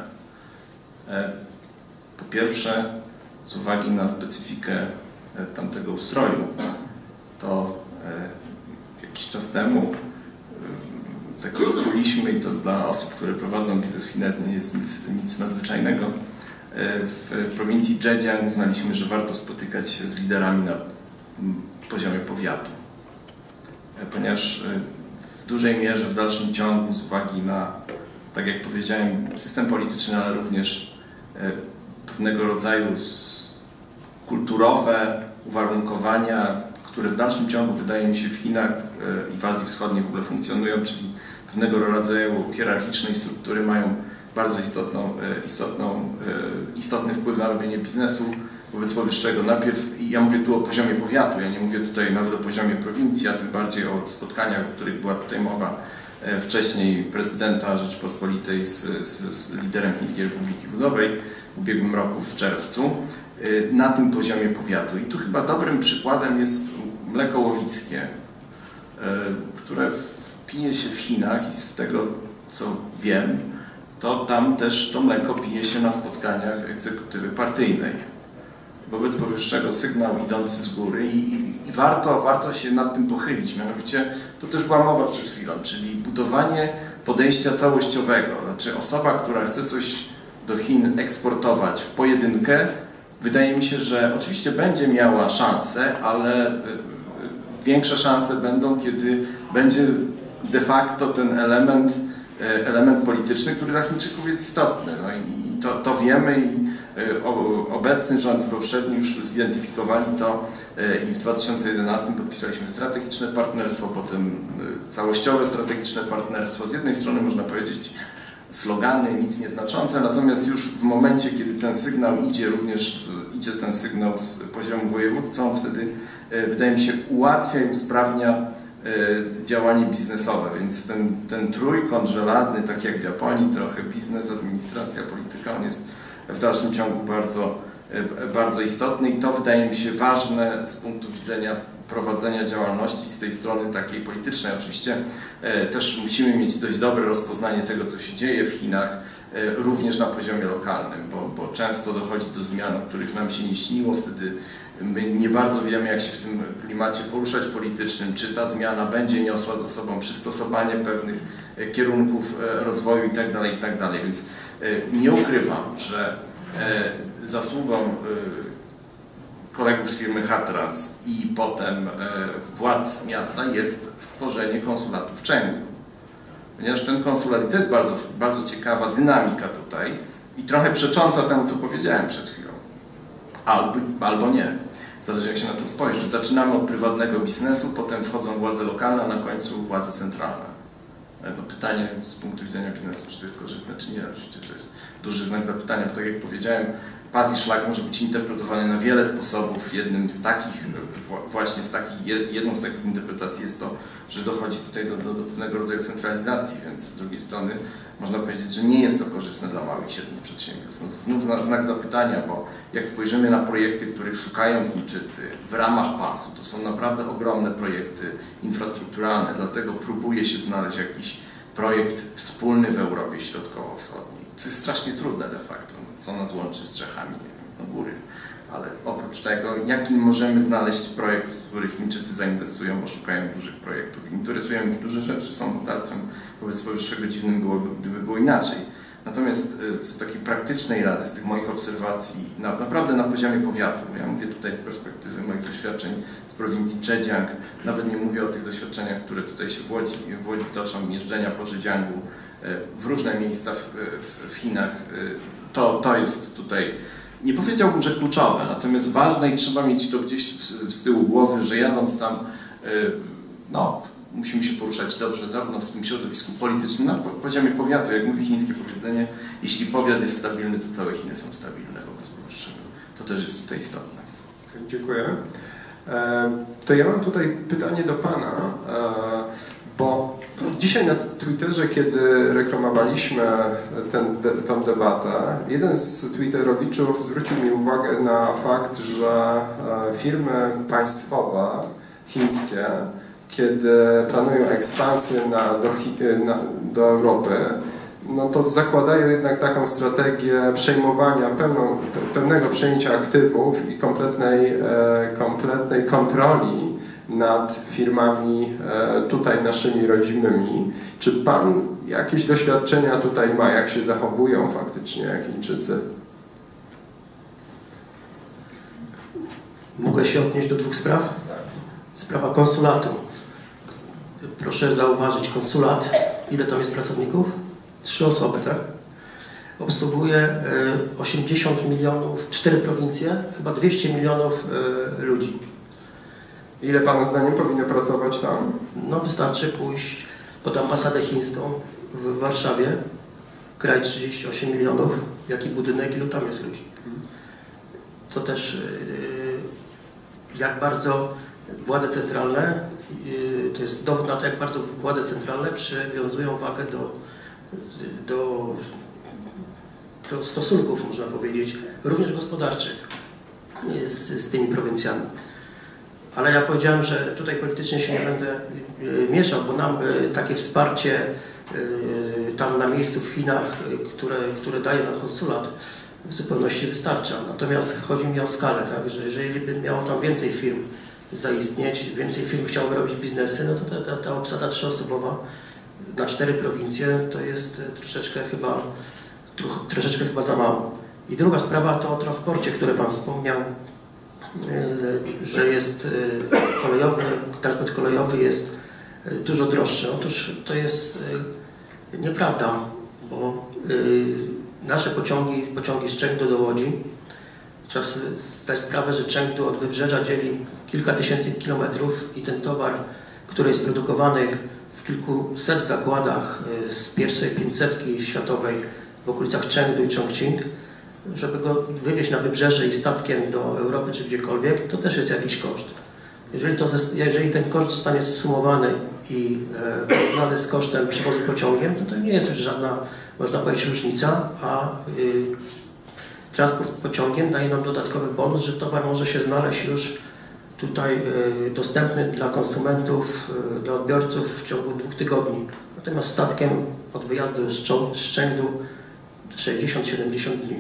Po pierwsze, z uwagi na specyfikę tamtego ustroju, to jakiś czas temu tak odbyliśmy, i to dla osób, które prowadzą biznes w Chinach nie jest nic, nic nadzwyczajnego. W prowincji Zhejiang uznaliśmy, że warto spotykać się z liderami na poziomie powiatu, ponieważ w dużej mierze w dalszym ciągu z uwagi na, tak jak powiedziałem, system polityczny, ale również pewnego rodzaju kulturowe uwarunkowania, które w dalszym ciągu wydaje mi się w Chinach i w Azji Wschodniej w ogóle funkcjonują, czyli pewnego rodzaju hierarchicznej struktury mają bardzo istotną, istotną, istotny wpływ na robienie biznesu. Wobec powyższego najpierw, ja mówię tu o poziomie powiatu, ja nie mówię tutaj nawet o poziomie prowincji, a tym bardziej o spotkaniach, o których była tutaj mowa wcześniej prezydenta Rzeczypospolitej z, z, z liderem Chińskiej Republiki Ludowej w ubiegłym roku w czerwcu, na tym poziomie powiatu. I tu chyba dobrym przykładem jest mleko łowickie, które pije się w Chinach i z tego co wiem, to tam też to mleko pije się na spotkaniach egzekutywy partyjnej. Wobec powyższego sygnał idący z góry i, i, i warto, warto się nad tym pochylić. Mianowicie to też była mowa przed chwilą, czyli budowanie podejścia całościowego. Znaczy osoba, która chce coś do Chin eksportować w pojedynkę, wydaje mi się, że oczywiście będzie miała szansę, ale większe szanse będą, kiedy będzie de facto ten element, element polityczny, który dla Chińczyków jest istotny. No i to, to wiemy i obecny rząd i poprzedni już zidentyfikowali to i w dwa tysiące jedenastym podpisaliśmy strategiczne partnerstwo, potem całościowe strategiczne partnerstwo. Z jednej strony można powiedzieć slogany, nic nieznaczące, natomiast już w momencie, kiedy ten sygnał idzie, również idzie ten sygnał z poziomu województwa, on wtedy wydaje mi się ułatwia i usprawnia działanie biznesowe, więc ten, ten trójkąt żelazny, tak jak w Japonii, trochę biznes, administracja, polityka, on jest w dalszym ciągu bardzo, bardzo istotny i to wydaje mi się ważne z punktu widzenia prowadzenia działalności z tej strony takiej politycznej. Oczywiście też musimy mieć dość dobre rozpoznanie tego, co się dzieje w Chinach, również na poziomie lokalnym, bo, bo często dochodzi do zmian, o których nam się nie śniło, wtedy my nie bardzo wiemy, jak się w tym klimacie poruszać politycznym, czy ta zmiana będzie niosła za sobą przystosowanie pewnych kierunków rozwoju itd., itd. Więc nie ukrywam, że zasługą kolegów z firmy Hatrans i potem władz miasta jest stworzenie konsulatu w Chengdu. Ponieważ ten konsulat, i to jest bardzo, bardzo ciekawa dynamika tutaj i trochę przecząca temu, co powiedziałem przed chwilą. Albo, albo nie. Zależy, jak się na to spojrzy. Zaczynamy od prywatnego biznesu, potem wchodzą władze lokalne, a na końcu władze centralne. No, pytanie z punktu widzenia biznesu, czy to jest korzystne, czy nie. Oczywiście to jest duży znak zapytania, bo tak jak powiedziałem, pas i szlak może być interpretowany na wiele sposobów. Jednym z takich, właśnie z takich, jedną z takich interpretacji jest to, że dochodzi tutaj do, do, do pewnego rodzaju centralizacji, więc z drugiej strony można powiedzieć, że nie jest to korzystne dla małych i średnich przedsiębiorstw. No, znów znak zapytania, bo jak spojrzymy na projekty, których szukają Chińczycy w ramach pasu, to są naprawdę ogromne projekty infrastrukturalne, dlatego próbuje się znaleźć jakiś projekt wspólny w Europie Środkowo-Wschodniej, co jest strasznie trudne de facto, co nas łączy z Czechami, nie wiem, no góry. Ale oprócz tego, jaki możemy znaleźć projekt, w który Chińczycy zainwestują, bo szukają dużych projektów. Interesują ich duże rzeczy, są mocarstwem, wobec powyższego dziwnym byłoby, gdyby było inaczej. Natomiast z takiej praktycznej rady, z tych moich obserwacji, na, naprawdę na poziomie powiatu, ja mówię tutaj z perspektywy moich doświadczeń z prowincji Zhejiang, nawet nie mówię o tych doświadczeniach, które tutaj się w Łodzi, w Łodzi toczą, jeżdżenia po Zhejiangu w różne miejsca w, w, w Chinach, to, to jest tutaj, nie powiedziałbym, że kluczowe, natomiast ważne i trzeba mieć to gdzieś w, z tyłu głowy, że jadąc tam, no, musimy się poruszać dobrze zarówno w tym środowisku politycznym, na poziomie powiatu. Jak mówi chińskie powiedzenie, jeśli powiat jest stabilny, to całe Chiny są stabilne wobec powyższego. To też jest tutaj istotne. Dziękuję. To ja mam tutaj pytanie do Pana, bo dzisiaj na Twitterze, kiedy reklamowaliśmy ten, tę debatę, jeden z twitterowiczów zwrócił mi uwagę na fakt, że firmy państwowe chińskie, kiedy planują ekspansję na, do, na, do Europy, no to zakładają jednak taką strategię przejmowania, pełną, pełnego przejęcia aktywów i kompletnej, kompletnej kontroli nad firmami tutaj naszymi rodzimymi. Czy Pan jakieś doświadczenia tutaj ma, jak się zachowują faktycznie Chińczycy? Mogę się odnieść do dwóch spraw? Sprawa konsulatu. Proszę zauważyć, konsulat, ile tam jest pracowników? Trzy osoby, tak? obsługuje osiemdziesiąt milionów, cztery prowincje, chyba dwieście milionów ludzi. Ile Pana zdaniem powinno pracować tam? No wystarczy pójść pod ambasadę chińską w Warszawie, kraj trzydzieści osiem milionów, jaki budynek, ilu tam jest ludzi. To też jak bardzo władze centralne, to jest dowód na to, jak bardzo władze centralne przywiązują wagę do, do, do stosunków, można powiedzieć, również gospodarczych z, z tymi prowincjami. Ale ja powiedziałem, że tutaj politycznie się nie będę mieszał, bo nam takie wsparcie tam na miejscu w Chinach, które, które daje nam konsulat, w zupełności wystarcza. Natomiast chodzi mi o skalę, tak? Że jeżeli by miało tam więcej firm zaistnieć, więcej firm chciałoby robić biznesy, no to ta, ta, ta obsada trzyosobowa na cztery prowincje to jest troszeczkę chyba, troch, troszeczkę chyba za mało. I druga sprawa to o transporcie, który Pan wspomniał, że jest kolejowy, transport kolejowy jest dużo droższy. Otóż to jest nieprawda, bo nasze pociągi, pociągi z Chengdu do Łodzi, trzeba zdać sprawę, że Chengdu od wybrzeża dzieli kilka tysięcy kilometrów i ten towar, który jest produkowany w kilkuset zakładach z pierwszej pięćsetki światowej w okolicach Chengdu i Chongqing, żeby go wywieźć na wybrzeże i statkiem do Europy czy gdziekolwiek, to też jest jakiś koszt. Jeżeli, to, jeżeli ten koszt zostanie zsumowany i porównany z kosztem przewozu pociągiem, no to nie jest już żadna, można powiedzieć, różnica, a y, transport pociągiem daje nam dodatkowy bonus, że towar może się znaleźć już tutaj y, dostępny dla konsumentów, y, dla odbiorców w ciągu dwóch tygodni. Natomiast statkiem od wyjazdu z, z Chengdu sześćdziesiąt do siedemdziesięciu dni.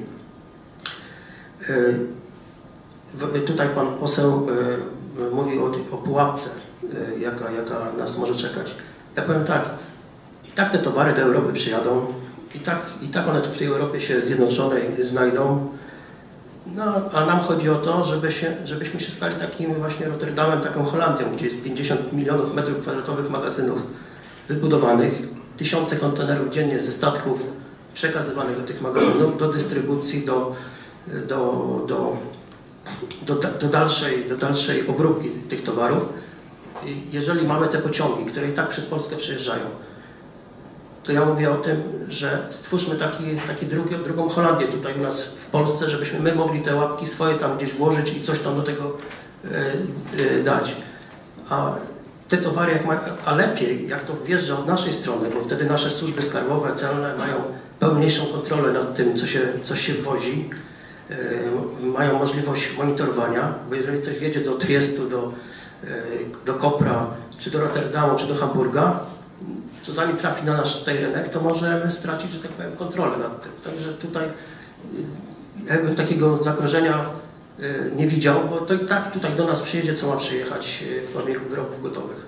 Y, tutaj pan poseł y, mówił o, o pułapce, y, jaka, jaka nas może czekać. Ja powiem tak, i tak te towary do Europy przyjadą, i tak, i tak one tu w tej Europie się zjednoczonej znajdą, no, a nam chodzi o to, żeby się, żebyśmy się stali takim właśnie Rotterdamem, taką Holandią, gdzie jest pięćdziesiąt milionów metrów kwadratowych magazynów wybudowanych, tysiące kontenerów dziennie ze statków przekazywanych do tych magazynów, do dystrybucji, do, do, do, do, do, dalszej, do dalszej obróbki tych towarów. I jeżeli mamy te pociągi, które i tak przez Polskę przejeżdżają, to ja mówię o tym, że stwórzmy taki, taki drugi, drugą Holandię tutaj u nas w Polsce, żebyśmy my mogli te łapki swoje tam gdzieś włożyć i coś tam do tego y, y, dać. A te towary, jak ma, a lepiej, jak to wjeżdża od naszej strony, bo wtedy nasze służby skarbowe, celne mają pełniejszą kontrolę nad tym, co się, co się wwozi, y, mają możliwość monitorowania, bo jeżeli coś wjedzie do Triestu, do, y, do Kopra, czy do Rotterdamu, czy do Hamburga, to zanim trafi na nasz tutaj rynek, to możemy stracić, że tak powiem, kontrolę nad tym. Także tutaj jakby takiego zagrożenia nie widział, bo to i tak tutaj do nas przyjedzie, co ma przyjechać w formie wyrobów gotowych.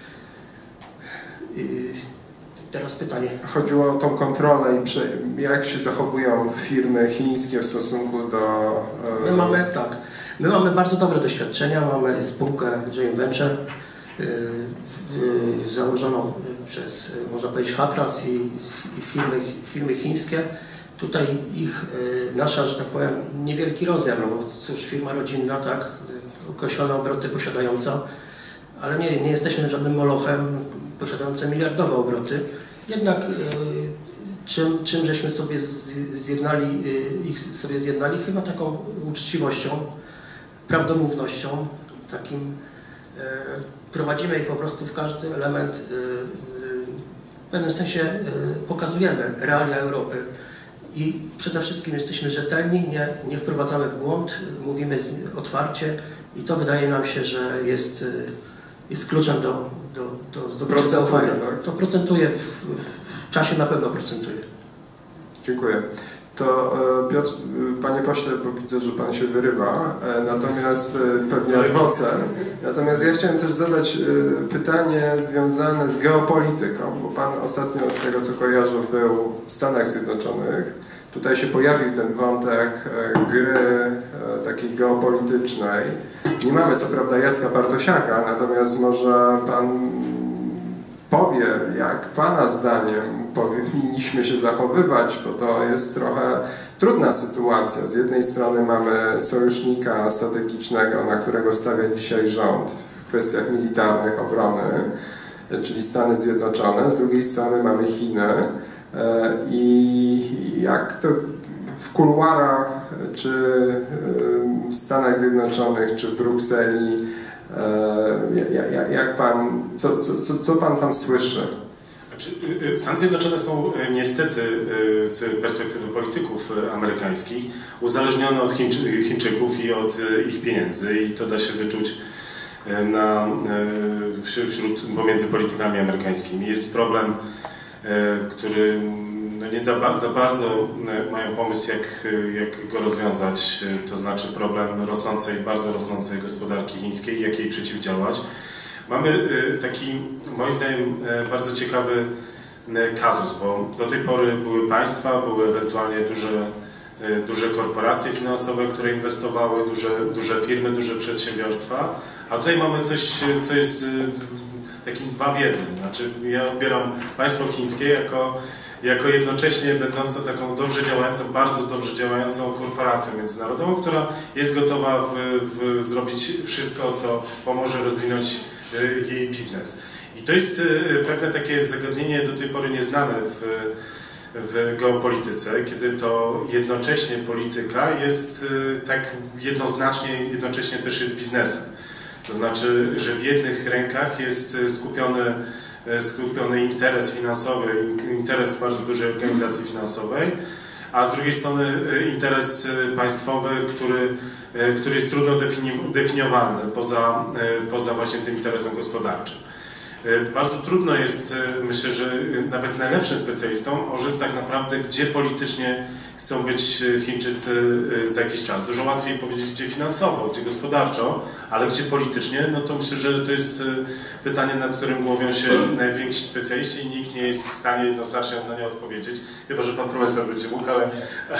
Teraz pytanie. Chodziło o tą kontrolę i jak się zachowują firmy chińskie w stosunku do... My mamy, tak, my mamy bardzo dobre doświadczenia, mamy spółkę joint venture, założoną przez, można powiedzieć, Hatras i, i firmy, firmy chińskie. Tutaj ich, nasza, że tak powiem, niewielki rozmiar, no bo cóż, firma rodzinna, tak, określone obroty posiadająca, ale nie, nie jesteśmy żadnym molochem posiadającym miliardowe obroty. Jednak czym, czym żeśmy sobie zjednali, ich sobie zjednali, chyba taką uczciwością, prawdomównością, takim prowadzimy ich po prostu w każdy element, w pewnym sensie pokazujemy realia Europy i przede wszystkim jesteśmy rzetelni, nie, nie wprowadzamy w błąd, mówimy otwarcie i to wydaje nam się, że jest, jest kluczem do, do, do zdobycia zaufania. Tak? To procentuje, w, w czasie na pewno procentuje. Dziękuję. To Piotr, panie pośle, bo widzę, że pan się wyrywa, natomiast pewnie ad vocem. Natomiast ja chciałem też zadać pytanie związane z geopolityką, bo pan ostatnio, z tego co kojarzę, był w Stanach Zjednoczonych. Tutaj się pojawił ten wątek gry takiej geopolitycznej. Nie mamy co prawda Jacka Bartosiaka, natomiast może pan powie, jak pana zdaniem powinniśmy się zachowywać, bo to jest trochę trudna sytuacja. Z jednej strony mamy sojusznika strategicznego, na którego stawia dzisiaj rząd w kwestiach militarnych, obrony, czyli Stany Zjednoczone, z drugiej strony mamy Chiny i jak to w kuluarach, czy w Stanach Zjednoczonych, czy w Brukseli, jak, jak pan, co, co, co pan tam słyszy? Stany Zjednoczone są niestety z perspektywy polityków amerykańskich uzależnione od Chińczy, Chińczyków i od ich pieniędzy i to da się wyczuć na, wśród, pomiędzy politykami amerykańskimi. Jest problem, który no nie da, da bardzo mają pomysł, jak, jak go rozwiązać, to znaczy problem rosnącej, bardzo rosnącej gospodarki chińskiej, jak jej przeciwdziałać. Mamy taki, moim zdaniem, bardzo ciekawy kazus, bo do tej pory były państwa, były ewentualnie duże, duże korporacje finansowe, które inwestowały, duże, duże firmy, duże przedsiębiorstwa, a tutaj mamy coś, co jest takim dwa w jednym. Znaczy, ja odbieram państwo chińskie jako, jako jednocześnie będące taką dobrze działającą, bardzo dobrze działającą korporacją międzynarodową, która jest gotowa w, w zrobić wszystko, co pomoże rozwinąć jej biznes. I to jest pewne takie zagadnienie do tej pory nieznane w, w geopolityce, kiedy to jednocześnie polityka jest tak jednoznacznie, jednocześnie też jest biznesem. To znaczy, że w jednych rękach jest skupiony, skupiony interes finansowy, interes bardzo dużej organizacji finansowej, a z drugiej strony interes państwowy, który, który jest trudno definiowalny poza, poza właśnie tym interesem gospodarczym. Bardzo trudno jest, myślę, że nawet najlepszym specjalistom orzec tak naprawdę, gdzie politycznie chcą być Chińczycy za jakiś czas. Dużo łatwiej powiedzieć, gdzie finansowo, gdzie gospodarczo, ale gdzie politycznie, no to myślę, że to jest pytanie, nad którym głowią się najwięksi specjaliści i nikt nie jest w stanie jednoznacznie na nie odpowiedzieć, chyba że pan profesor będzie mógł, ale...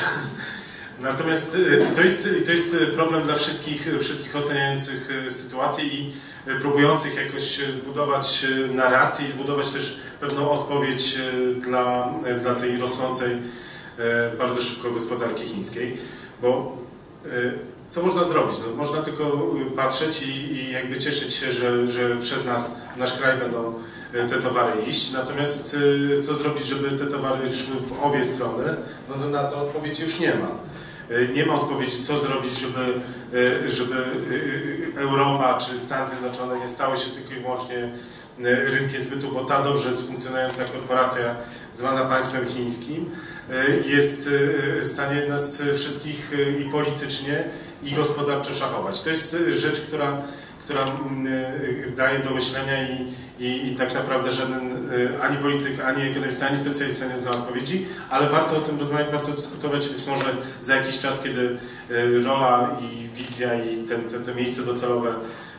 Natomiast to jest, to jest problem dla wszystkich, wszystkich oceniających sytuację i próbujących jakoś zbudować narrację i zbudować też pewną odpowiedź dla, dla tej rosnącej bardzo szybko gospodarki chińskiej. Bo co można zrobić? No, można tylko patrzeć i, i jakby cieszyć się, że, że przez nas, w nasz kraj będą te towary iść. Natomiast co zrobić, żeby te towary szły w obie strony? No to na to odpowiedzi już nie ma. Nie ma odpowiedzi, co zrobić, żeby, żeby Europa czy Stany Zjednoczone nie stały się tylko i wyłącznie rynkiem zbytu, bo ta dobrze funkcjonująca korporacja zwana państwem chińskim jest w stanie nas wszystkich i politycznie, i gospodarczo szachować. To jest rzecz, która, która daje do myślenia i, i, i tak naprawdę żaden ani polityk, ani ekonomista, ani specjalista nie zna odpowiedzi, ale warto o tym rozmawiać, warto dyskutować. Być może za jakiś czas, kiedy rola i wizja i ten, te, te miejsce docelowe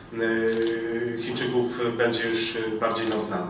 Chińczyków będzie już bardziej nam znane.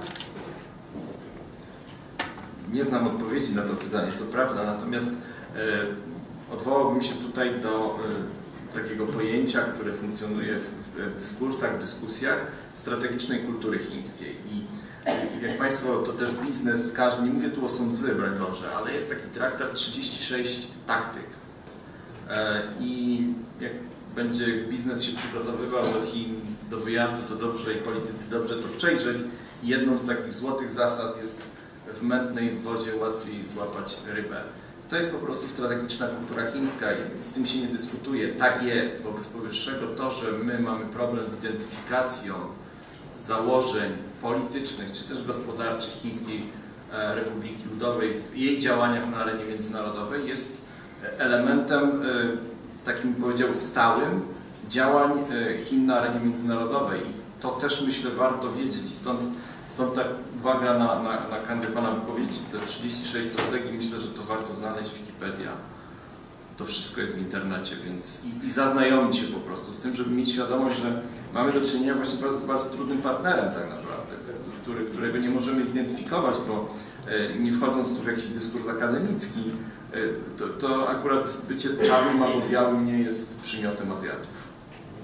Nie znam odpowiedzi na to pytanie, to prawda, natomiast e, odwołałbym się tutaj do e, takiego pojęcia, które funkcjonuje w, w, w dyskursach, w dyskusjach strategicznej kultury chińskiej. I e, jak Państwo, to też biznes, każdy, nie mówię tu o Sun Tzu, broń Boże, ale jest taki traktat trzydzieści sześć taktyk. E, I jak będzie biznes się przygotowywał do Chin, do wyjazdu, to dobrze i politycy dobrze to przejrzeć. I jedną z takich złotych zasad jest: w mętnej wodzie łatwiej złapać rybę. To jest po prostu strategiczna kultura chińska i z tym się nie dyskutuje. Tak jest. Wobec powyższego to, że my mamy problem z identyfikacją założeń politycznych czy też gospodarczych Chińskiej Republiki Ludowej w jej działaniach na arenie międzynarodowej, jest elementem takim, powiedział, stałym działań Chin na arenie międzynarodowej. I to też, myślę, warto wiedzieć. I stąd Stąd ta uwaga na, na, na kanwie Pana wypowiedzi. Te trzydzieści sześć strategii, myślę, że to warto znaleźć. Wikipedia. To wszystko jest w internecie, więc i, i zaznajomić się po prostu z tym, żeby mieć świadomość, że mamy do czynienia właśnie z bardzo trudnym partnerem tak naprawdę, który, którego nie możemy zidentyfikować, bo e, nie wchodząc tu w jakiś dyskurs akademicki, e, to, to akurat bycie czarnym albo białym nie jest przymiotem Azjatów.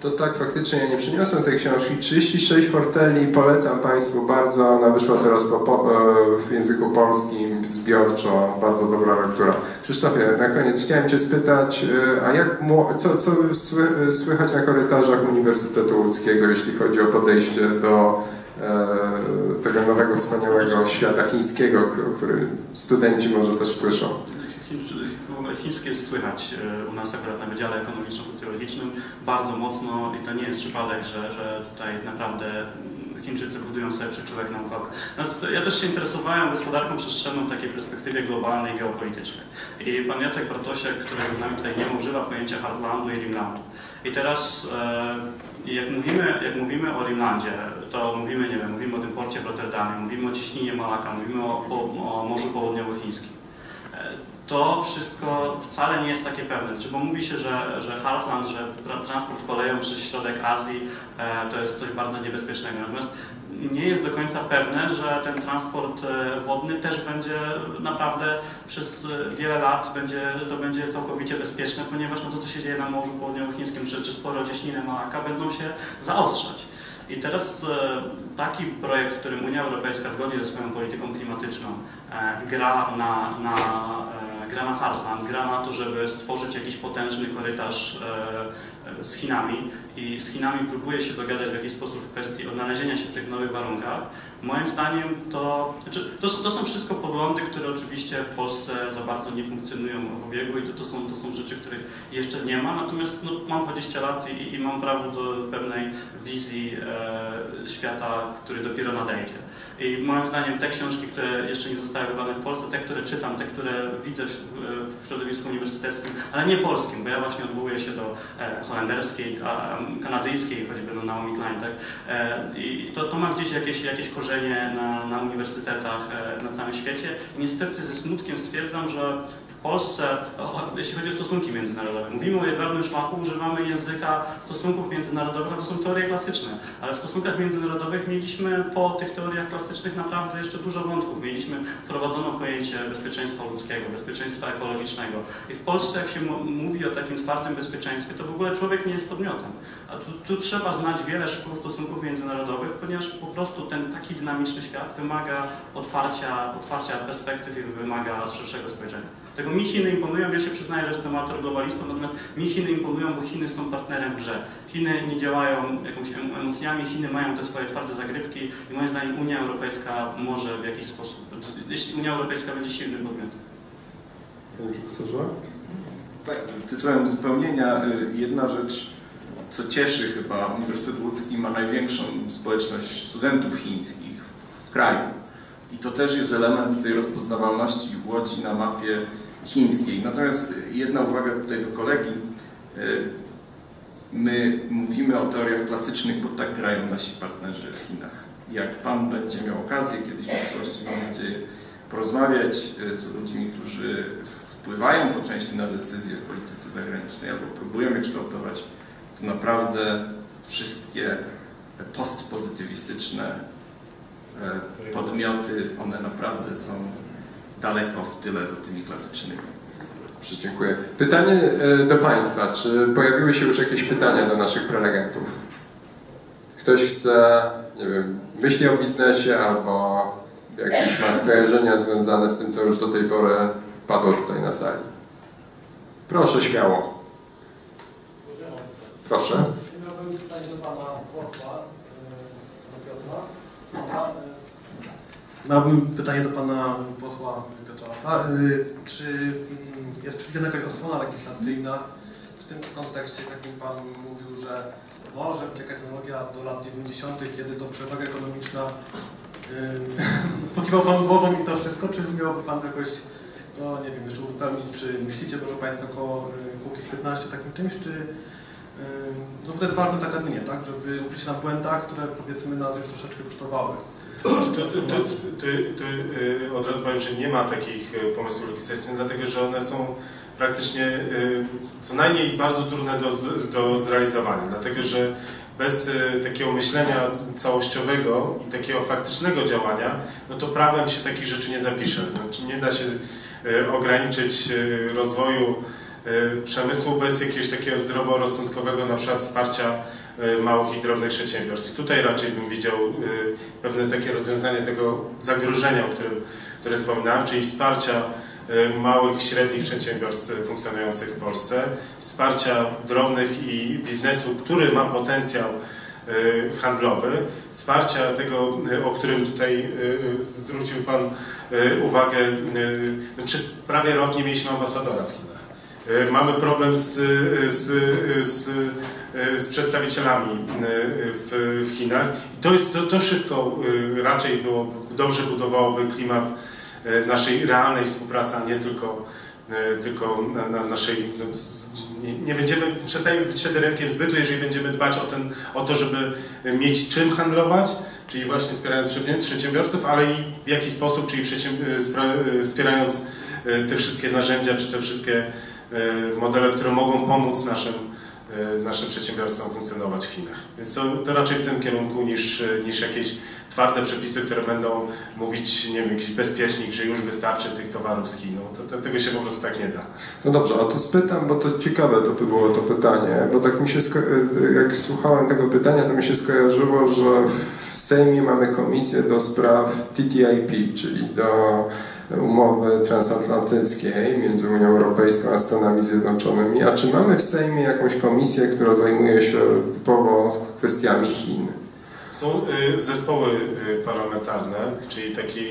To tak, faktycznie ja nie przyniosłem tej książki. trzydzieści sześć forteli, polecam Państwu bardzo. Ona wyszła teraz po, po, w języku polskim, zbiorczo, bardzo dobra lektura. Krzysztofie, na koniec chciałem Cię spytać, a jak, co, co słychać na korytarzach Uniwersytetu Łódzkiego, jeśli chodzi o podejście do e, tego nowego, wspaniałego świata chińskiego, o którym studenci może też słyszą? Chińskie słychać u nas akurat na Wydziale Ekonomiczno-Socjologicznym bardzo mocno i to nie jest przypadek, że, że tutaj naprawdę Chińczycy budują sobie przyczółek naukowy. Natomiast ja też się interesowałem gospodarką przestrzenną w takiej perspektywie globalnej, geopolitycznej. I pan Jacek Bartosiak, którego z nami tutaj nie ma, używa pojęcia Heartlandu i Rimlandu. I teraz e, jak, mówimy, jak mówimy o Rimlandzie, to mówimy, nie wiem, mówimy o tym porcie w Rotterdamie, mówimy o ciśnienie Malaka, mówimy o, o, o Morzu Południowochińskim. To wszystko wcale nie jest takie pewne. Znaczy, bo mówi się, że, że Heartland, że transport koleją przez środek Azji e, to jest coś bardzo niebezpiecznego. Natomiast nie jest do końca pewne, że ten transport wodny też będzie naprawdę przez wiele lat będzie, to będzie całkowicie bezpieczne, ponieważ no, to, co się dzieje na Morzu Południowochińskim, czy, czy sporo cieśniny Malaka będą się zaostrzać. I teraz taki projekt, w którym Unia Europejska zgodnie ze swoją polityką klimatyczną gra na, na, gra na Heartland, gra na to, żeby stworzyć jakiś potężny korytarz z Chinami i z Chinami próbuje się dogadać w jakiś sposób w kwestii odnalezienia się w tych nowych warunkach. Moim zdaniem to, znaczy, to, to są wszystko poglądy, które oczywiście w Polsce za bardzo nie funkcjonują w obiegu i to, to, są, to są rzeczy, których jeszcze nie ma, natomiast no, mam dwadzieścia lat i, i mam prawo do pewnej wizji e, świata, który dopiero nadejdzie. I moim zdaniem te książki, które jeszcze nie zostały wydane w Polsce, te, które czytam, te, które widzę w, w środowisku uniwersyteckim, ale nie polskim, bo ja właśnie odwołuję się do e, holenderskiej, a, kanadyjskiej, choćby no Naomi Klein, tak? E, I to, to ma gdzieś jakieś, jakieś korzenie na, na uniwersytetach e, na całym świecie. I niestety ze smutkiem stwierdzam, że w Polsce, o, jeśli chodzi o stosunki międzynarodowe, mówimy o jedwabnym szlaku, używamy języka stosunków międzynarodowych, a to są teorie klasyczne, ale w stosunkach międzynarodowych mieliśmy po tych teoriach klasycznych naprawdę jeszcze dużo wątków. Mieliśmy wprowadzono pojęcie bezpieczeństwa ludzkiego, bezpieczeństwa ekologicznego i w Polsce, jak się mówi o takim twardym bezpieczeństwie, to w ogóle człowiek nie jest podmiotem. A tu, tu trzeba znać wiele szkół stosunków międzynarodowych, ponieważ po prostu ten taki dynamiczny świat wymaga otwarcia, otwarcia perspektyw i wymaga szerszego spojrzenia. Tego mi Chiny imponują, ja się przyznaję, że jestem autor globalistą, natomiast mi Chiny imponują, bo Chiny są partnerem w grze. Chiny nie działają jakąś emocjami, Chiny mają te swoje twarde zagrywki i moim zdaniem Unia Europejska może w jakiś sposób, jeśli Unia Europejska będzie silnym podmiotem. Panie profesorze? Tak, tytułem uzupełnienia jedna rzecz, co cieszy chyba, Uniwersytet Łódzki ma największą społeczność studentów chińskich w kraju. I to też jest element tej rozpoznawalności Łodzi na mapie chińskiej. Natomiast jedna uwaga tutaj do kolegi. My mówimy o teoriach klasycznych, bo tak grają nasi partnerzy w Chinach. Jak Pan będzie miał okazję kiedyś w przyszłości, mam nadzieję, porozmawiać z ludźmi, którzy wpływają po części na decyzje w polityce zagranicznej albo próbują je kształtować, to naprawdę wszystkie postpozytywistyczne podmioty, one naprawdę są daleko w tyle za tymi klasycznymi. Dobrze, dziękuję. Pytanie do Państwa. Czy pojawiły się już jakieś pytania do naszych prelegentów? Ktoś chce, nie wiem, myśli o biznesie albo jakieś ma skojarzenia związane z tym, co już do tej pory padło tutaj na sali? Proszę, śmiało. Proszę. Miałbym pytanie do Pana posła Piotra. Miałbym pytanie do Pana posła Piotra. Czy jest przewidziana jakaś osłona legislacyjna w tym kontekście, w jakim Pan mówił, że może być jakaś technologia do lat dziewięćdziesiątych, kiedy to przewaga ekonomiczna pokiwał Pan głową i to wszystko, czy miałby Pan jakoś, no nie wiem, jeszcze uzupełnić, czy myślicie, może Państwo jako Kukiz piętnaście takim czymś, czy no bo to jest ważne zagadnienie, tak, żeby uczyć się na błędach, które powiedzmy nas już troszeczkę kosztowały. To, to, to, to, to od razu powiem, że nie ma takich pomysłów legislacyjnych, dlatego że one są praktycznie co najmniej bardzo trudne do, do zrealizowania, dlatego że bez takiego myślenia całościowego i takiego faktycznego działania, no to prawem się takich rzeczy nie zapisze. Znaczy nie da się ograniczyć rozwoju przemysłu bez jakiegoś takiego zdroworozsądkowego na przykład wsparcia małych i drobnych przedsiębiorstw. I tutaj raczej bym widział pewne takie rozwiązanie tego zagrożenia, o którym, które wspominałem, czyli wsparcia małych i średnich przedsiębiorstw funkcjonujących w Polsce, wsparcia drobnych i biznesu, który ma potencjał handlowy, wsparcia tego, o którym tutaj zwrócił Pan uwagę. Przez prawie rok nie mieliśmy ambasadora w Chinach. Mamy problem z, z, z, z przedstawicielami w, w Chinach i to, jest, to, to wszystko raczej było, dobrze budowałoby klimat naszej realnej współpracy, a nie tylko, tylko na, na naszej... No, nie, nie będziemy, przestaniemy być wtedy rynkiem zbytu, jeżeli będziemy dbać o, ten, o to, żeby mieć czym handlować, czyli właśnie wspierając przedsiębiorców, ale i w jaki sposób, czyli wspierając te wszystkie narzędzia, czy te wszystkie modele, które mogą pomóc naszym, naszym przedsiębiorcom funkcjonować w Chinach. Więc to, to raczej w tym kierunku niż, niż jakieś twarde przepisy, które będą mówić, nie wiem, jakiś bezpiecznik, że już wystarczy tych towarów z Chin. No, to, to, tego się po prostu tak nie da. No dobrze, a to spytam, bo to ciekawe to by było to pytanie, bo tak mi się, jak słuchałem tego pytania, to mi się skojarzyło, że w Sejmie mamy komisję do spraw T T I P, czyli do umowy transatlantyckiej między Unią Europejską a Stanami Zjednoczonymi. A czy mamy w Sejmie jakąś komisję, która zajmuje się typowo kwestiami Chin? Są zespoły parlamentarne, czyli taki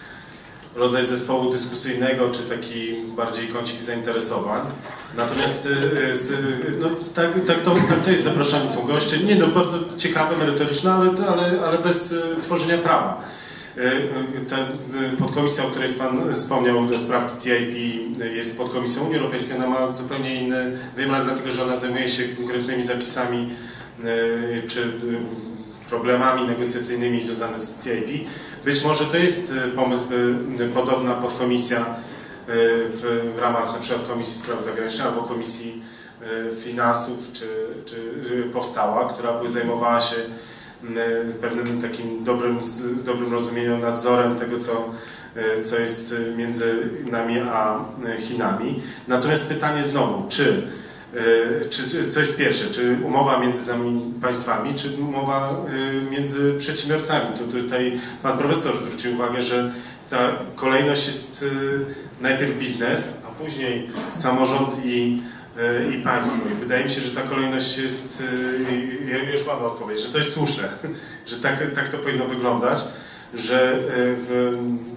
rodzaj zespołu dyskusyjnego, czy taki bardziej kącik zainteresowań. Natomiast no, tak, tak, to, tak to jest, zapraszani są goście, nie no, bardzo ciekawe, merytoryczne, ale, ale, ale bez tworzenia prawa. Ta podkomisja, o której Pan wspomniał, do spraw T T I P, jest podkomisją Unii Europejskiej, ona ma zupełnie inny wymiar, dlatego że ona zajmuje się konkretnymi zapisami czy problemami negocjacyjnymi związane z T T I P. Być może to jest pomysł, by podobna podkomisja w, w ramach na przykład Komisji Spraw Zagranicznych albo Komisji Finansów czy, czy powstała, która by zajmowała się pewnym takim dobrym, dobrym rozumieniem, nadzorem tego, co, co jest między nami a Chinami. Natomiast pytanie znowu, czy, czy, czy co jest pierwsze, czy umowa między nami państwami, czy umowa między przedsiębiorcami? To tutaj Pan Profesor zwrócił uwagę, że ta kolejność jest najpierw biznes, a później samorząd i i państwo. I wydaje mi się, że ta kolejność jest, ja już mam odpowiedź, że to jest słuszne, że tak, tak to powinno wyglądać, że w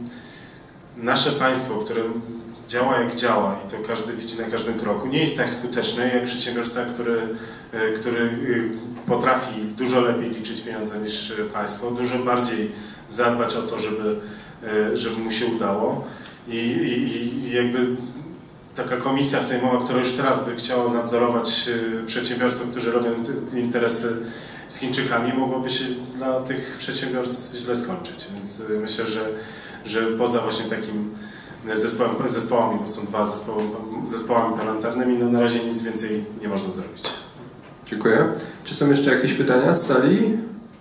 nasze państwo, które działa jak działa i to każdy widzi na każdym kroku, nie jest tak skuteczne jak przedsiębiorca, który, który potrafi dużo lepiej liczyć pieniądze niż państwo, dużo bardziej zadbać o to, żeby, żeby mu się udało i, i, i jakby taka komisja sejmowa, która już teraz by chciała nadzorować przedsiębiorców, którzy robią interesy z Chińczykami, mogłoby się dla tych przedsiębiorstw źle skończyć. Więc myślę, że, że poza właśnie takim zespołem, zespołami, bo są dwa zespoły, zespołami parlamentarnymi, no na razie nic więcej nie można zrobić. Dziękuję. Czy są jeszcze jakieś pytania z sali?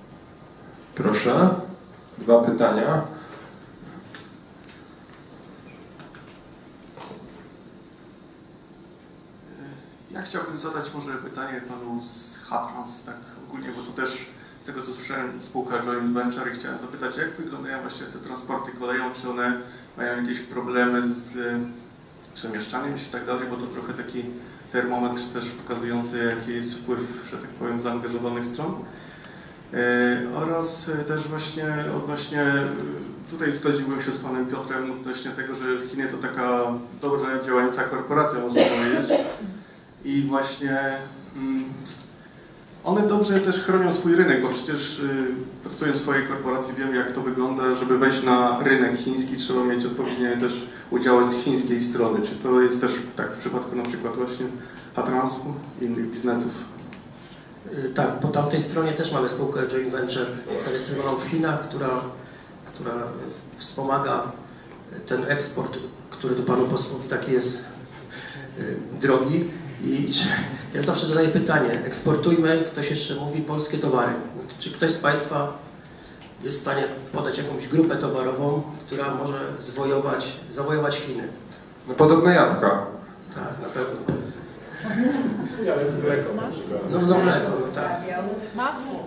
Proszę. Dwa pytania. Ja chciałbym zadać może pytanie panu z Hatrans, tak ogólnie, bo to też z tego co słyszałem spółka Joint Venture i chciałem zapytać, jak wyglądają właśnie te transporty koleją, czy one mają jakieś problemy z przemieszczaniem się i tak dalej, bo to trochę taki termometr też pokazujący, jaki jest wpływ, że tak powiem, zaangażowanych stron. Yy, oraz też właśnie odnośnie, tutaj zgodziłbym się z panem Piotrem odnośnie tego, że Chiny to taka dobrze działająca korporacja, można powiedzieć. I właśnie mm, one dobrze też chronią swój rynek, bo przecież y, pracując w swojej korporacji wiem, jak to wygląda, żeby wejść na rynek chiński, trzeba mieć odpowiednie też udziały z chińskiej strony. Czy to jest też tak w przypadku na przykład właśnie Hatransu i innych biznesów? Tak, po tamtej stronie też mamy spółkę Joint Venture zarejestrowaną w Chinach, która, która wspomaga ten eksport, który tu panu posłowi taki jest y, drogi. I ja zawsze zadaję pytanie, eksportujmy, ktoś jeszcze mówi, polskie towary. Czy ktoś z Państwa jest w stanie podać jakąś grupę towarową, która może zwojować, zawojować Chiny? No podobne jabłka. Tak, na pewno. No, no mleko, no tak. Masło.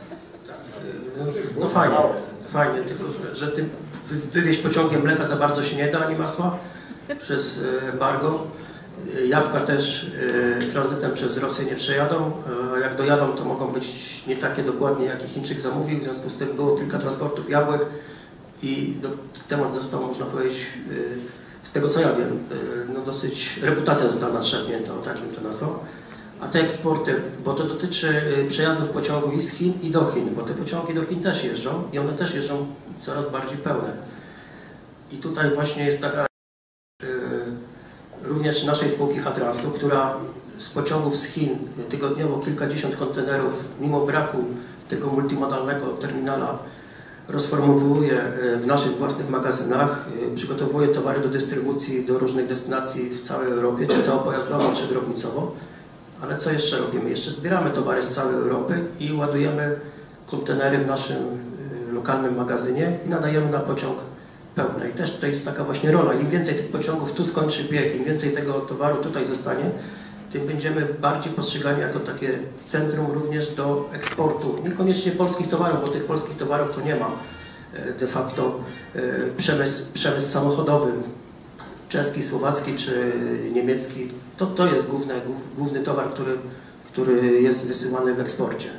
No fajnie, fajnie, tylko że tym wywieźć pociągiem mleka za bardzo się nie da, ani masła przez embargo. Jabłka też tranzytem przez Rosję nie przejadą, a jak dojadą, to mogą być nie takie dokładnie, jak i Chińczyk zamówił, w związku z tym było kilka transportów jabłek i do, temat został, można powiedzieć, z tego co ja wiem, no dosyć, reputacja została nadszarpnięta, o tak bym to nazwał. A te eksporty, bo to dotyczy przejazdów pociągu i z Chin i do Chin, bo te pociągi do Chin też jeżdżą i one też jeżdżą coraz bardziej pełne. I tutaj właśnie jest taka y, również naszej spółki H-Transu, która z pociągów z Chin tygodniowo kilkadziesiąt kontenerów, mimo braku tego multimodalnego terminala, rozformułuje w naszych własnych magazynach, przygotowuje towary do dystrybucji do różnych destynacji w całej Europie, czy całopojazdowo, czy drobnicowo. Ale co jeszcze robimy? Jeszcze zbieramy towary z całej Europy i ładujemy kontenery w naszym lokalnym magazynie i nadajemy na pociąg pełne. I też tutaj jest taka właśnie rola. Im więcej tych pociągów tu skończy bieg, im więcej tego towaru tutaj zostanie, tym będziemy bardziej postrzegani jako takie centrum również do eksportu. Niekoniecznie polskich towarów, bo tych polskich towarów to nie ma. De facto przemysł, przemysł samochodowy, czeski, słowacki czy niemiecki, to, to jest główny, główny towar, który, który jest wysyłany w eksporcie.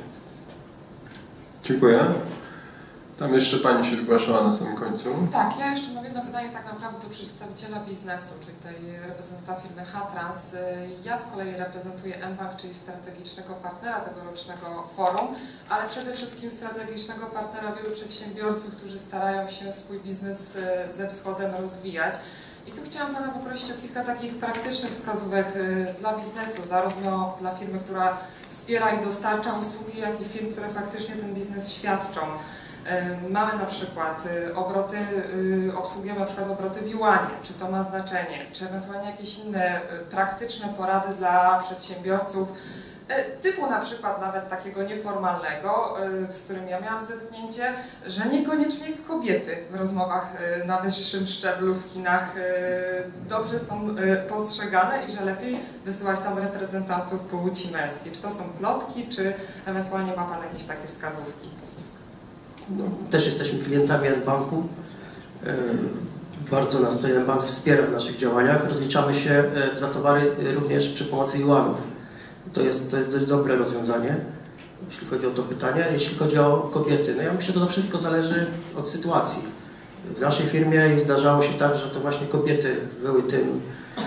Dziękuję. Tam jeszcze Pani się zgłaszała na samym końcu. Tak, ja jeszcze mam jedno pytanie tak naprawdę do przedstawiciela biznesu, czyli tutaj reprezentanta firmy H-Trans. Ja z kolei reprezentuję mBank, czyli strategicznego partnera tegorocznego forum, ale przede wszystkim strategicznego partnera wielu przedsiębiorców, którzy starają się swój biznes ze wschodem rozwijać. I tu chciałam Pana poprosić o kilka takich praktycznych wskazówek dla biznesu, zarówno dla firmy, która wspiera i dostarcza usługi, jak i firm, które faktycznie ten biznes świadczą. Mamy na przykład obroty, obsługujemy na przykład obroty w juanie, czy to ma znaczenie, czy ewentualnie jakieś inne praktyczne porady dla przedsiębiorców, typu na przykład nawet takiego nieformalnego, z którym ja miałam zetknięcie, że niekoniecznie kobiety w rozmowach na wyższym szczeblu w Chinach dobrze są postrzegane i że lepiej wysyłać tam reprezentantów płci męskiej. Czy to są plotki, czy ewentualnie ma Pan jakieś takie wskazówki? No, też jesteśmy klientami mBanku. Bardzo nas tutaj mBank wspiera w naszych działaniach. Rozliczamy się za towary również przy pomocy juanów. To jest, to jest dość dobre rozwiązanie, jeśli chodzi o to pytanie. Jeśli chodzi o kobiety, no ja myślę, że to wszystko zależy od sytuacji. W naszej firmie zdarzało się tak, że to właśnie kobiety były tym,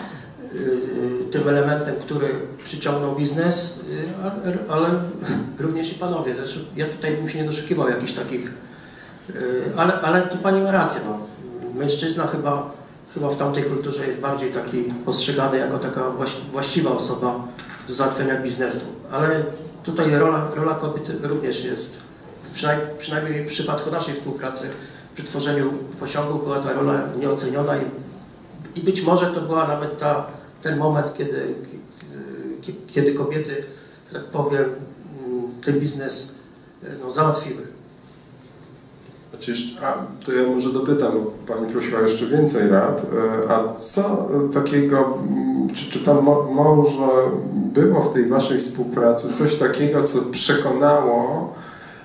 tym elementem, który przyciągnął biznes, ale również i panowie. Zresztą ja tutaj bym się nie doszukiwał jakichś takich, ale, ale tu Pani ma rację. No. Mężczyzna chyba, chyba w tamtej kulturze jest bardziej taki postrzegany jako taka właściwa osoba do załatwienia biznesu. Ale tutaj rola, rola kobiety również jest, przynajmniej, przynajmniej w przypadku naszej współpracy przy tworzeniu pociągu była ta rola nieoceniona i, i być może to była nawet ta, ten moment, kiedy, kiedy kobiety, że tak powiem, ten biznes no, załatwiły. Znaczy jeszcze, a, to ja może dopytam, bo Pani prosiła jeszcze więcej rad. A co takiego, czy, czy tam mo, może było w tej Waszej współpracy coś takiego, co przekonało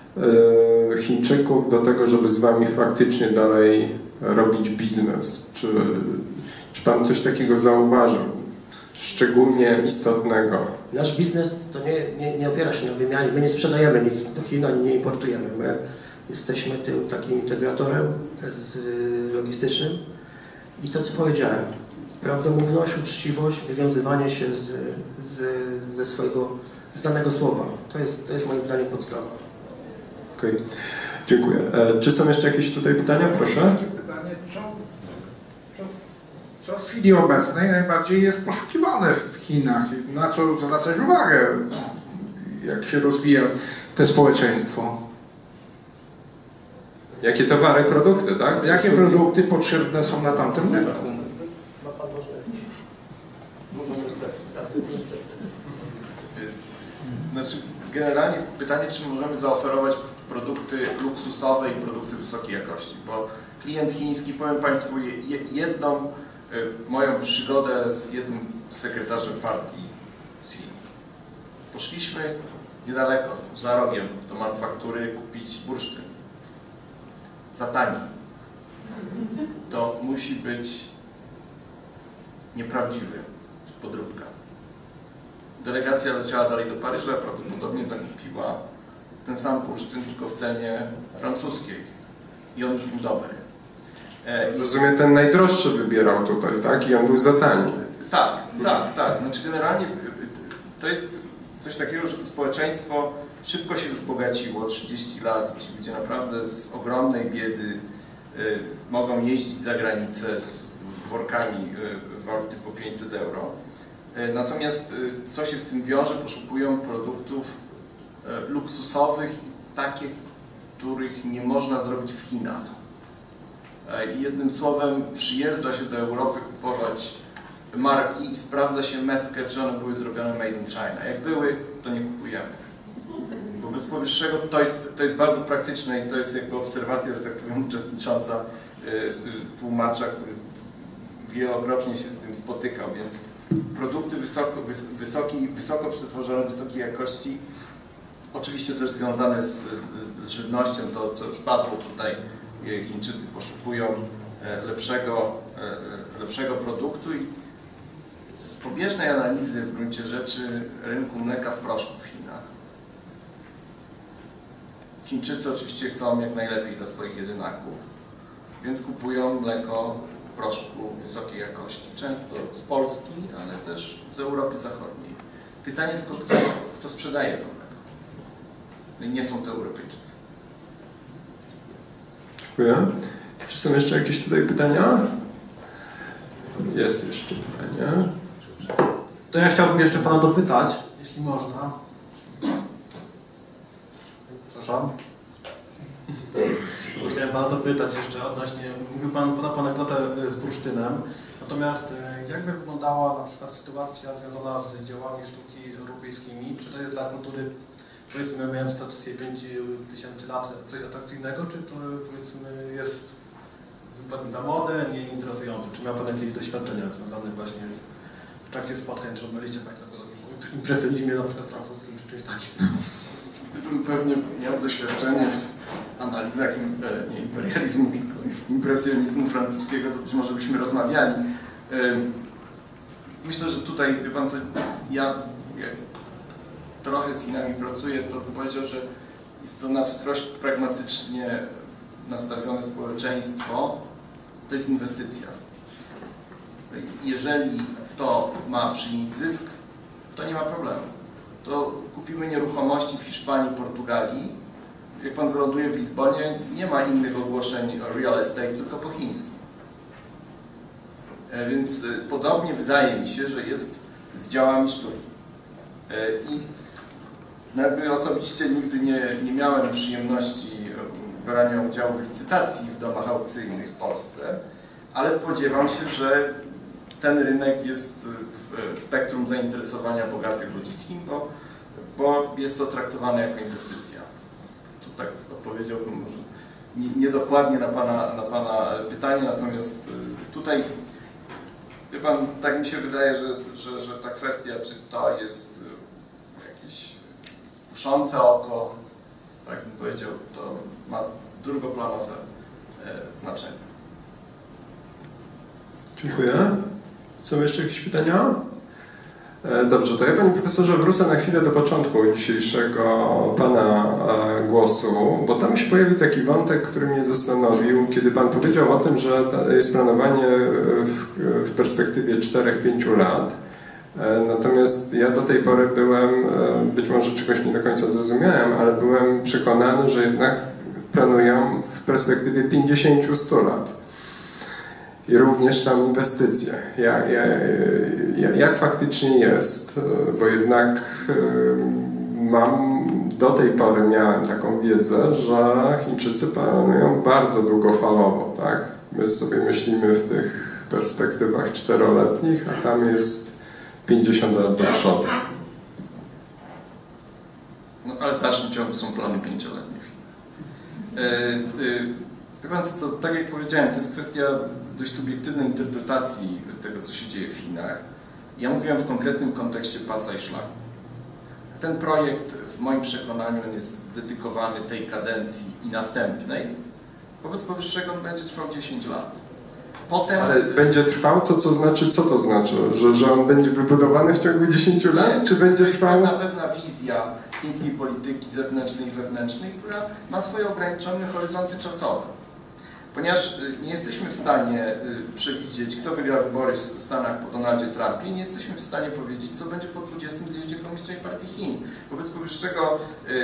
e, Chińczyków do tego, żeby z Wami faktycznie dalej robić biznes? Czy, czy Pan coś takiego zauważył? Szczególnie istotnego. Nasz biznes to nie, nie, nie opiera się na wymianie. My nie sprzedajemy nic do Chin, ani nie importujemy. My jesteśmy tym takim integratorem z, logistycznym. I to, co powiedziałem, prawdomówność, uczciwość, wywiązywanie się z, z, ze swojego znanego słowa. To jest, to jest moim zdaniem podstawa. Okej, okay. Dziękuję. E, czy są jeszcze jakieś tutaj pytania? Proszę. Pytanie, co, co, co w chwili obecnej najbardziej jest poszukiwane w Chinach? Na co zwracać uwagę, jak się rozwija to społeczeństwo? Jakie towary, produkty, tak? Jakie produkty potrzebne są na tamtym rynku? Znaczy, generalnie pytanie, czy możemy zaoferować produkty luksusowe i produkty wysokiej jakości, bo klient chiński, powiem Państwu jedną moją przygodę z jednym sekretarzem partii Poszliśmy niedaleko, za rogiem do manufaktury kupić bursztyn. Za tani. To musi być nieprawdziwy, podróbka. Delegacja leciała dalej do Paryża, prawdopodobnie zakupiła ten sam bursztyn, tylko w cenie francuskiej. I on już był dobry. E, Rozumiem, ten najdroższy wybierał tutaj, tak? I on był za tani. Tak, tak, tak. Znaczy generalnie to jest coś takiego, że to społeczeństwo szybko się wzbogaciło, trzydzieści lat, i ci ludzie naprawdę z ogromnej biedy y, mogą jeździć za granicę z workami y, waluty po pięćset euro. Y, natomiast y, co się z tym wiąże? Poszukują produktów y, luksusowych i takie, których nie można zrobić w Chinach. Y, I jednym słowem przyjeżdża się do Europy kupować marki i sprawdza się metkę, czy one były zrobione made in China. Jak były, to nie kupujemy. Wobec powyższego to jest, to jest bardzo praktyczne i to jest jakby obserwacja, że tak powiem, uczestnicząca y, y, tłumacza, który wielokrotnie się z tym spotykał, więc produkty wysoko, wys, wysoki, wysoko przetworzone, wysokiej jakości, oczywiście też związane z, z żywnością, to co już padło tutaj, Chińczycy poszukują lepszego, lepszego produktu i z pobieżnej analizy w gruncie rzeczy rynku mleka w proszku w Chinach. Chińczycy oczywiście chcą jak najlepiej dla swoich jedynaków, więc kupują mleko w proszku wysokiej jakości. Często z Polski, ale też z Europy Zachodniej. Pytanie tylko, kto, jest, kto sprzedaje to mleko. No i nie są to Europejczycy. Dziękuję. Czy są jeszcze jakieś tutaj pytania? Jest jeszcze pytanie. To ja chciałbym jeszcze Pana dopytać, jeśli można. Przepraszam. Chciałem Pana dopytać jeszcze odnośnie, mówił Pan, podał Pan anegdotę z bursztynem, natomiast jakby wyglądała na przykład sytuacja związana z dziełami sztuki europejskimi? Czy to jest dla kultury, powiedzmy, mając tradycję pięć tysięcy lat, coś atrakcyjnego, czy to, powiedzmy, jest za modę, nie interesujące? Czy miał Pan jakieś doświadczenia związane właśnie z, w trakcie spotkań, czy rozmawialiście Państwo o impresjonizmie na przykład francuskim, czy czymś takim? Gdybym pewnie miał doświadczenie w analizach nie imperializmu, tylko impresjonizmu francuskiego, to być może byśmy rozmawiali. Myślę, że tutaj, wie Pan co, ja jak trochę z Chinami pracuję, to bym powiedział, że jest to na wskroś pragmatycznie nastawione społeczeństwo, to jest inwestycja. Jeżeli to ma przynieść zysk, to nie ma problemu. To kupimy nieruchomości w Hiszpanii, Portugalii. Jak Pan wyląduje w Lizbonie, nie ma innych ogłoszeń real estate, tylko po chińsku. Więc podobnie wydaje mi się, że jest z dziełami sztuki. I jakby osobiście nigdy nie, nie miałem przyjemności brania udziału w licytacji w domach aukcyjnych w Polsce, ale spodziewam się, że ten rynek jest w spektrum zainteresowania bogatych ludzi z Chin, bo, bo jest to traktowane jako inwestycja. To tak odpowiedziałbym może niedokładnie na pana, na pana pytanie, natomiast tutaj, wie Pan, tak mi się wydaje, że, że, że ta kwestia, czy to jest jakieś kuszące oko, tak bym powiedział, to ma drugoplanowe e, znaczenie. Dziękuję. Są jeszcze jakieś pytania? E, dobrze, to ja Panie Profesorze wrócę na chwilę do początku dzisiejszego Pana e, głosu, bo tam się pojawił taki wątek, który mnie zastanowił, kiedy Pan powiedział o tym, że jest planowanie w, w perspektywie czterech pięciu lat. E, natomiast ja do tej pory byłem, e, być może czegoś nie do końca zrozumiałem, ale byłem przekonany, że jednak planują w perspektywie pięćdziesięciu do stu lat. I również tam inwestycje. Jak, jak, jak faktycznie jest? Bo jednak mam, do tej pory miałem taką wiedzę, że Chińczycy planują bardzo długofalowo, tak? My sobie myślimy w tych perspektywach czteroletnich, a tam jest pięćdziesiąt lat do przodu. No, ale w dalszym ciągu są plany pięcioletnie w Chinach. Yy, yy, wie Pan, to, tak jak powiedziałem, to jest kwestia dość subiektywnej interpretacji tego, co się dzieje w Chinach. Ja mówiłem w konkretnym kontekście pasa i szlaku. ten projekt w moim przekonaniu jest dedykowany tej kadencji i następnej. Wobec powyższego on będzie trwał dziesięć lat. Potem... Ale będzie trwał to, co znaczy, co to znaczy? Że, że on będzie wybudowany w ciągu dziesięciu lat? Czy będzie trwał? To jest pewna, pewna wizja chińskiej polityki zewnętrznej i wewnętrznej, która ma swoje ograniczone horyzonty czasowe. Ponieważ nie jesteśmy w stanie przewidzieć, kto wygra wybory w Stanach po Donaldzie Trumpie, nie jesteśmy w stanie powiedzieć, co będzie po dwudziestym zjeździe Komunistycznej Partii Chin. Wobec powyższego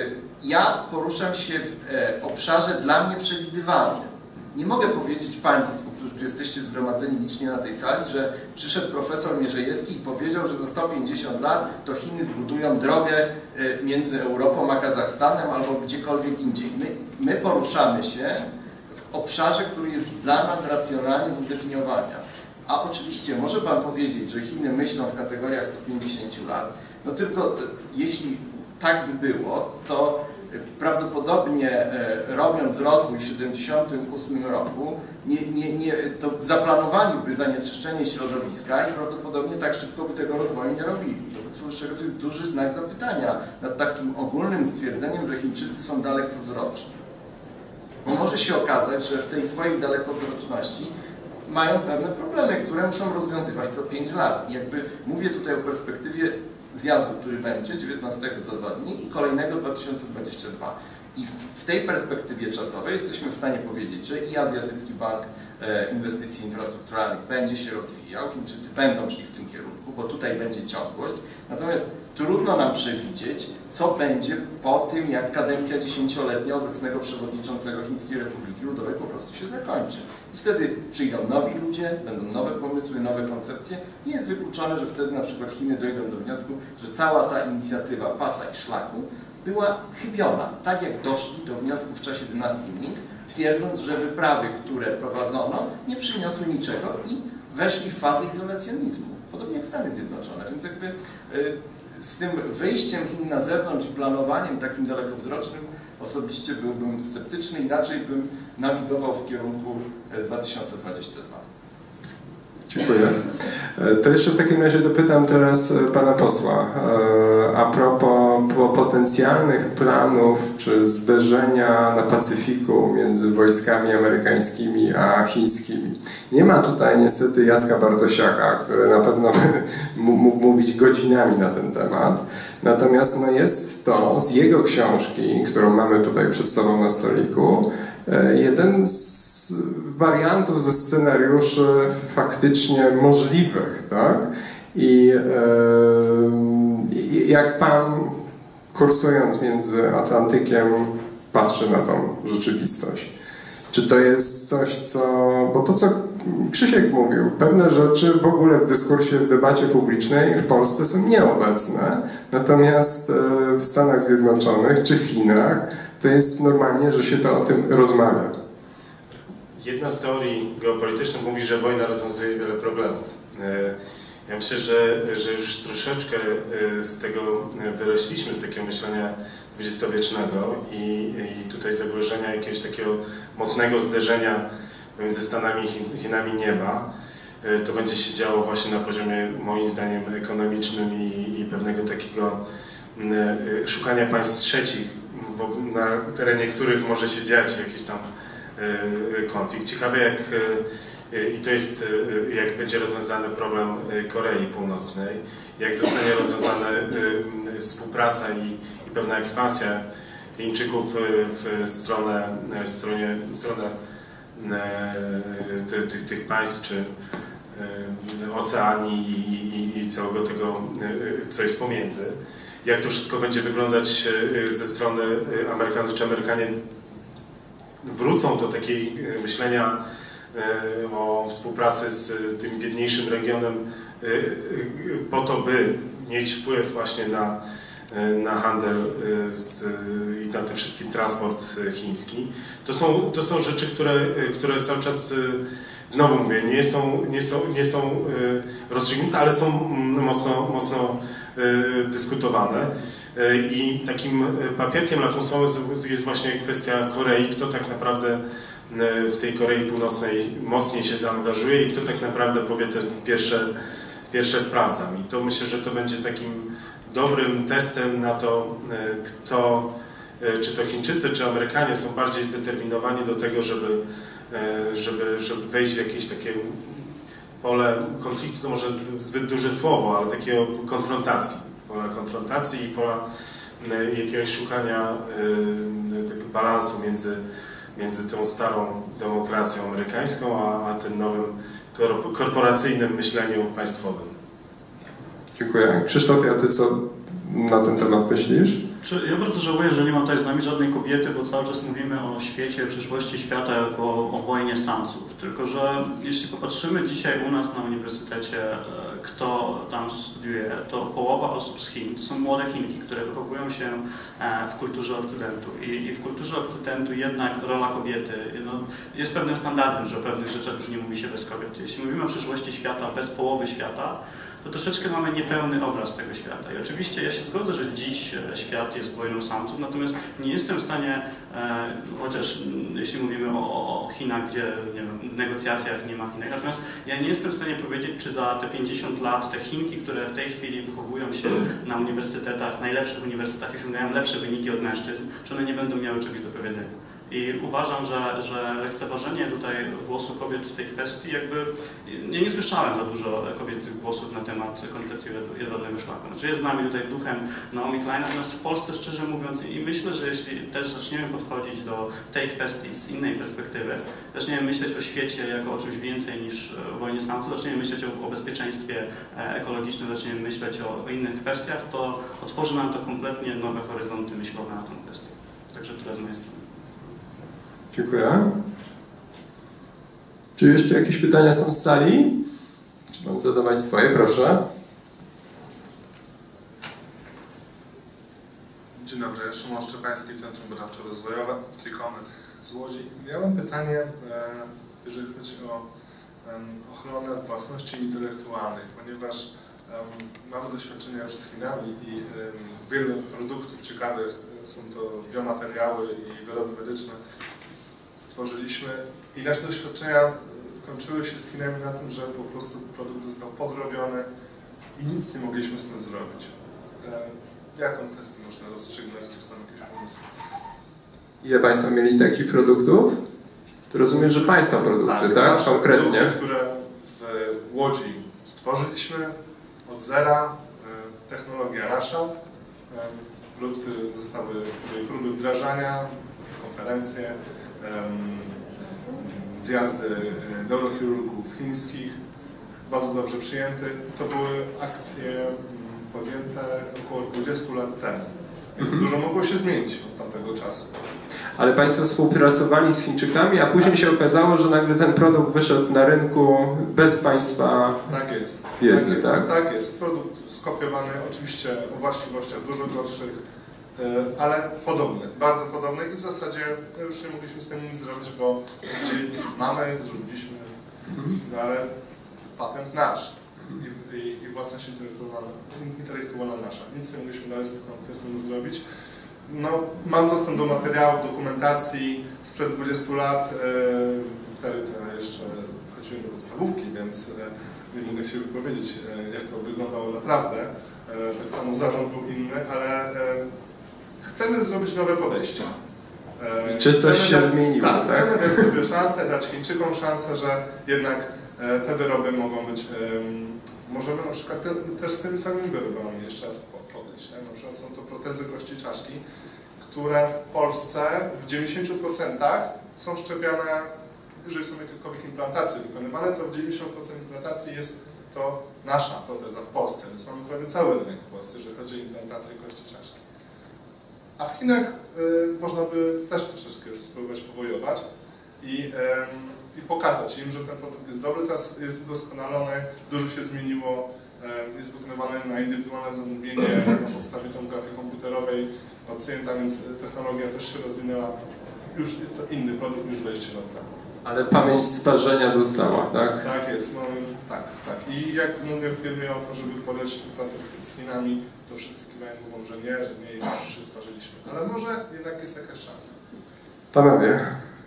ja poruszam się w obszarze dla mnie przewidywalnym. Nie mogę powiedzieć Państwu, którzy jesteście zgromadzeni licznie na tej sali, że przyszedł profesor Mierzejewski i powiedział, że za sto pięćdziesiąt lat to Chiny zbudują drogę między Europą a Kazachstanem albo gdziekolwiek indziej. My, my poruszamy się w obszarze, który jest dla nas racjonalnie do zdefiniowania. A oczywiście może Pan powiedzieć, że Chiny myślą w kategoriach stu pięćdziesięciu lat, no tylko jeśli tak by było, to prawdopodobnie robiąc rozwój w siedemdziesiątym ósmym roku, nie, nie, nie, to zaplanowaliby zanieczyszczenie środowiska i prawdopodobnie tak szybko by tego rozwoju nie robili. Wobec czego to jest duży znak zapytania nad takim ogólnym stwierdzeniem, że Chińczycy są dalekowzroczni. Bo może się okazać, że w tej swojej dalekowzroczności mają pewne problemy, które muszą rozwiązywać co pięć lat. I jakby mówię tutaj o perspektywie zjazdu, który będzie dziewiętnastego za dwa dni i kolejnego dwa tysiące dwudziestego drugiego. I w, w tej perspektywie czasowej jesteśmy w stanie powiedzieć, że i Azjatycki Bank e, Inwestycji Infrastrukturalnych będzie się rozwijał, Chińczycy będą szli w tym kierunku, bo tutaj będzie ciągłość. Natomiast trudno nam przewidzieć, co będzie po tym, jak kadencja dziesięcioletnia obecnego przewodniczącego Chińskiej Republiki Ludowej po prostu się zakończy. I wtedy przyjdą nowi ludzie, będą nowe pomysły, nowe koncepcje. Nie jest wykluczone, że wtedy na przykład Chiny dojdą do wniosku, że cała ta inicjatywa pasa i szlaku była chybiona, tak jak doszli do wniosku w czasie dynastii Ming, twierdząc, że wyprawy, które prowadzono, nie przyniosły niczego i weszli w fazę izolacjonizmu, podobnie jak Stany Zjednoczone. Więc jakby z tym wyjściem Chin na zewnątrz i planowaniem takim dalekowzrocznym osobiście byłbym sceptyczny i raczej bym nawigował w kierunku dwa tysiące dwudziestego drugiego. Dziękuję. To jeszcze w takim razie dopytam teraz pana posła a propos potencjalnych planów czy zderzenia na Pacyfiku między wojskami amerykańskimi a chińskimi. Nie ma tutaj niestety Jacka Bartosiaka, który na pewno mógł mówić godzinami na ten temat. Natomiast no, jest to z jego książki, którą mamy tutaj przed sobą na stoliku, jeden z wariantów ze scenariuszy faktycznie możliwych, tak? I e, jak Pan, kursując między Atlantykiem, patrzy na tą rzeczywistość? Czy to jest coś, co... Bo to, co Krzysiek mówił, pewne rzeczy w ogóle w dyskursie, w debacie publicznej w Polsce są nieobecne, natomiast w Stanach Zjednoczonych czy w Chinach to jest normalnie, że się to o tym rozmawia. Jedna z teorii geopolitycznych mówi, że wojna rozwiązuje wiele problemów. Ja myślę, że, że już troszeczkę z tego wyrośliśmy, z takiego myślenia dwudziestowiecznego i, i tutaj zagrożenia jakiegoś takiego mocnego zderzenia między Stanami i Chinami nie ma. To będzie się działo właśnie na poziomie, moim zdaniem, ekonomicznym i, i pewnego takiego szukania państw trzecich, na terenie których może się dziać jakiś tam konflikt. Ciekawe jak, i to jest, jak będzie rozwiązany problem Korei Północnej, jak zostanie rozwiązana współpraca i, i pewna ekspansja Chińczyków w stronę, w stronie, w stronę tych, tych państw czy Oceanii i, i, i całego tego, co jest pomiędzy. Jak to wszystko będzie wyglądać ze strony Amerykanów, czy Amerykanie wrócą do takiej myślenia o współpracy z tym biedniejszym regionem po to, by mieć wpływ właśnie na, na handel z, i na ten wszystkim transport chiński. To są, to są rzeczy, które, które cały czas, znowu mówię, nie są, nie są, nie są rozstrzygnięte, ale są mocno, mocno dyskutowane. I takim papierkiem lakmusowym jest właśnie kwestia Korei, kto tak naprawdę w tej Korei Północnej mocniej się zaangażuje i kto tak naprawdę powie te pierwsze, pierwsze sprawdzam. I to myślę, że to będzie takim dobrym testem na to, kto, czy to Chińczycy, czy Amerykanie są bardziej zdeterminowani do tego, żeby, żeby, żeby wejść w jakieś takie pole konfliktu, to może zbyt duże słowo, ale takiego konfrontacji, pola konfrontacji i pola jakiegoś szukania tego balansu między, między tą starą demokracją amerykańską, a, a tym nowym korporacyjnym myśleniu państwowym. Dziękuję. Krzysztof, a ty co na ten temat myślisz? Ja bardzo żałuję, że nie ma tutaj z nami żadnej kobiety, bo cały czas mówimy o świecie, przyszłości świata jako o wojnie samców. Tylko że jeśli popatrzymy dzisiaj u nas na uniwersytecie, kto tam studiuje, to połowa osób z Chin to są młode Chinki, które wychowują się w kulturze Okcydentu. I, i w kulturze Okcydentu jednak rola kobiety no, jest pewnym standardem, że o pewnych rzeczach już nie mówi się bez kobiet. Jeśli mówimy o przyszłości świata bez połowy świata, to troszeczkę mamy niepełny obraz tego świata. I oczywiście ja się zgodzę, że dziś świat jest wojną samców, natomiast nie jestem w stanie, e, chociaż jeśli mówimy o, o Chinach, gdzie nie wiem, w negocjacjach nie ma Chinek, natomiast ja nie jestem w stanie powiedzieć, czy za te pięćdziesiąt lat te Chinki, które w tej chwili wychowują się na uniwersytetach, najlepszych uniwersytetach i osiągają lepsze wyniki od mężczyzn, czy one nie będą miały czegoś do powiedzenia. I uważam, że, że lekceważenie tutaj głosu kobiet w tej kwestii jakby... Ja nie słyszałem za dużo kobiecych głosów na temat koncepcji jedwabnego szlaku. Znaczy jest z nami tutaj duchem Naomi Klein, natomiast w Polsce szczerze mówiąc i myślę, że jeśli też zaczniemy podchodzić do tej kwestii z innej perspektywy, zaczniemy myśleć o świecie jako o czymś więcej niż o wojnie samców, zaczniemy myśleć o, o bezpieczeństwie ekologicznym, zaczniemy myśleć o, o innych kwestiach, to otworzy nam to kompletnie nowe horyzonty myślowe na tą kwestię. Także tyle z mojej strony. Dziękuję. Czy jeszcze jakieś pytania są z sali? Czy pan zadawać swoje? Proszę. Dzień dobry, Szymon Szczepański, Centrum Badawczo-Rozwojowe, Trikomet z Łodzi. Ja mam pytanie, jeżeli chodzi o ochronę własności intelektualnej, ponieważ mamy doświadczenia już z Chinami i wiele produktów ciekawych, są to biomateriały i wyroby medyczne, stworzyliśmy i nasze doświadczenia kończyły się z Chinami na tym, że po prostu produkt został podrobiony i nic nie mogliśmy z tym zrobić. Jak tę kwestię można rozstrzygnąć, czy są jakieś pomysły? Ile Państwo mieli takich produktów? To rozumiem, że Państwa produkty, tak? tak? Nasze Konkretnie. produkty, które w Łodzi stworzyliśmy od zera, technologia nasza, produkty zostały, były próby wdrażania, konferencje, zjazdy neurochirurgów chińskich, bardzo dobrze przyjęte. To były akcje podjęte około dwudziestu lat temu, więc mhm. dużo mogło się zmienić od tamtego czasu. Ale Państwo współpracowali z Chińczykami, a później się okazało, że nagle ten produkt wyszedł na rynku bez Państwa tak jest. wiedzy, tak? tak? Tak jest. Produkt skopiowany oczywiście o właściwościach dużo gorszych, ale podobny, bardzo podobny i w zasadzie już nie mogliśmy z tym nic zrobić, bo mamy, zrobiliśmy, no ale patent nasz i, i, i własność intelektualna, intelektualna nasza. Nic nie mogliśmy dalej z tą kwestią zrobić. No, mam dostęp do materiałów, dokumentacji sprzed dwudziestu lat, wtedy to jeszcze chodziłem do podstawówki, więc nie mogę się wypowiedzieć, jak to wyglądało naprawdę. Tak samo zarząd był inny, ale chcemy zrobić nowe podejście. Czy coś chcemy się dać, zmieniło, tak? tak? Chcemy dać sobie szansę, dać Chińczykom szansę, że jednak te wyroby mogą być, możemy na przykład te, też z tymi samymi wyrobami jeszcze raz podejść. Tak? Na przykład są to protezy kości czaszki, które w Polsce w dziewięćdziesięciu procentach są szczepiane, jeżeli są jakiekolwiek implantacje wykonywane, to w dziewięćdziesięciu procentach implantacji jest to nasza proteza w Polsce, więc mamy prawie cały rynek w Polsce, jeżeli chodzi o implantację kości czaszki. A w Chinach y, można by też troszeczkę już spróbować powojować i, y, i pokazać im, że ten produkt jest dobry, teraz jest udoskonalony, dużo się zmieniło, y, jest wykonywany na indywidualne zamówienie na podstawie tomografii komputerowej pacjenta, więc technologia też się rozwinęła. Już jest to inny produkt niż dwadzieścia lat temu. Ale pamięć sparzenia została, tak? Tak jest, no, tak, tak. I jak mówię w firmie o tym, żeby podjąć współpracę z, z Chinami, to wszyscy kiwają głową, że nie, że nie, już się sparzyliśmy. Ale może jednak jest jakaś szansa. Panowie,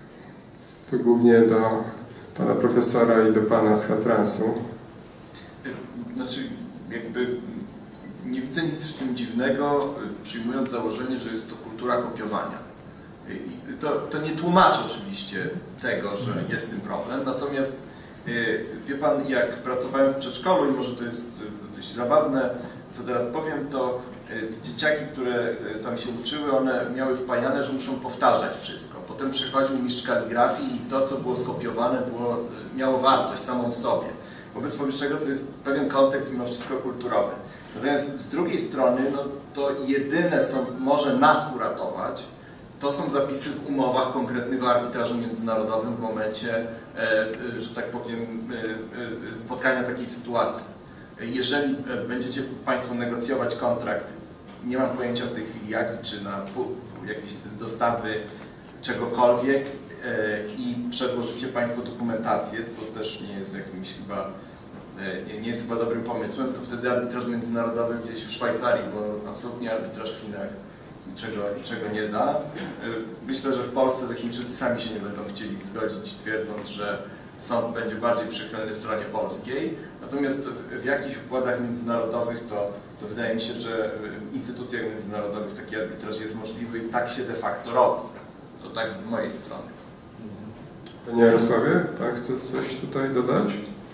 to głównie do pana profesora i do pana z Hatransu. Znaczy, jakby nie widzę nic w tym dziwnego, przyjmując założenie, że jest to kultura kopiowania. I to, to nie tłumaczy oczywiście tego, że jest z tym problem, natomiast wie pan, jak pracowałem w przedszkolu i może to jest dość zabawne, co teraz powiem, to te dzieciaki, które tam się uczyły, one miały wpajane, że muszą powtarzać wszystko. Potem przychodził mistrz kaligrafii i to, co było skopiowane, było, miało wartość samą w sobie. Wobec powyższego to jest pewien kontekst mimo wszystko kulturowy. Natomiast z drugiej strony, no, to jedyne, co może nas uratować, to są zapisy w umowach konkretnego arbitrażu międzynarodowym w momencie, że tak powiem, spotkania takiej sytuacji. Jeżeli będziecie Państwo negocjować kontrakt, nie mam pojęcia w tej chwili jaki, czy na jakieś dostawy czegokolwiek i przedłożycie Państwo dokumentację, co też nie jest jakimś chyba, nie jest chyba dobrym pomysłem, to wtedy arbitraż międzynarodowy gdzieś w Szwajcarii, bo absolutnie arbitraż w Chinach niczego, niczego nie da. Myślę, że w Polsce to Chińczycy sami się nie będą chcieli zgodzić, twierdząc, że sąd będzie bardziej przychylny stronie polskiej. Natomiast w, w jakichś układach międzynarodowych to, to wydaje mi się, że w instytucjach międzynarodowych taki arbitraż jest możliwy i tak się de facto robi. To tak z mojej strony. Panie Jarosławie, tak, chce coś tutaj dodać?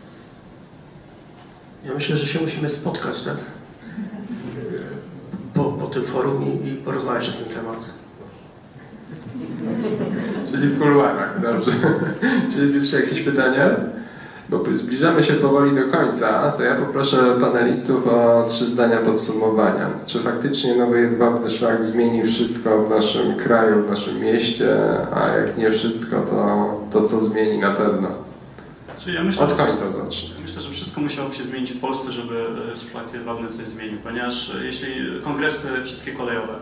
Ja myślę, że się musimy spotkać, tak? Po, po tym forum i, i porozmawiać na ten temat. Czyli w kuluarach, dobrze. Czy jest jeszcze jakieś pytania? Bo zbliżamy się powoli do końca, to ja poproszę panelistów o trzy zdania podsumowania. Czy faktycznie nowy jedwabny szlak zmieni wszystko w naszym kraju, w naszym mieście, a jak nie wszystko, to, to co zmieni na pewno? Czyli ja myślę, Od końca zacznę. Myślę, że wszystko musiałoby się zmienić w Polsce, żeby szlak jedwabny coś zmienił, ponieważ jeśli kongresy wszystkie kolejowe,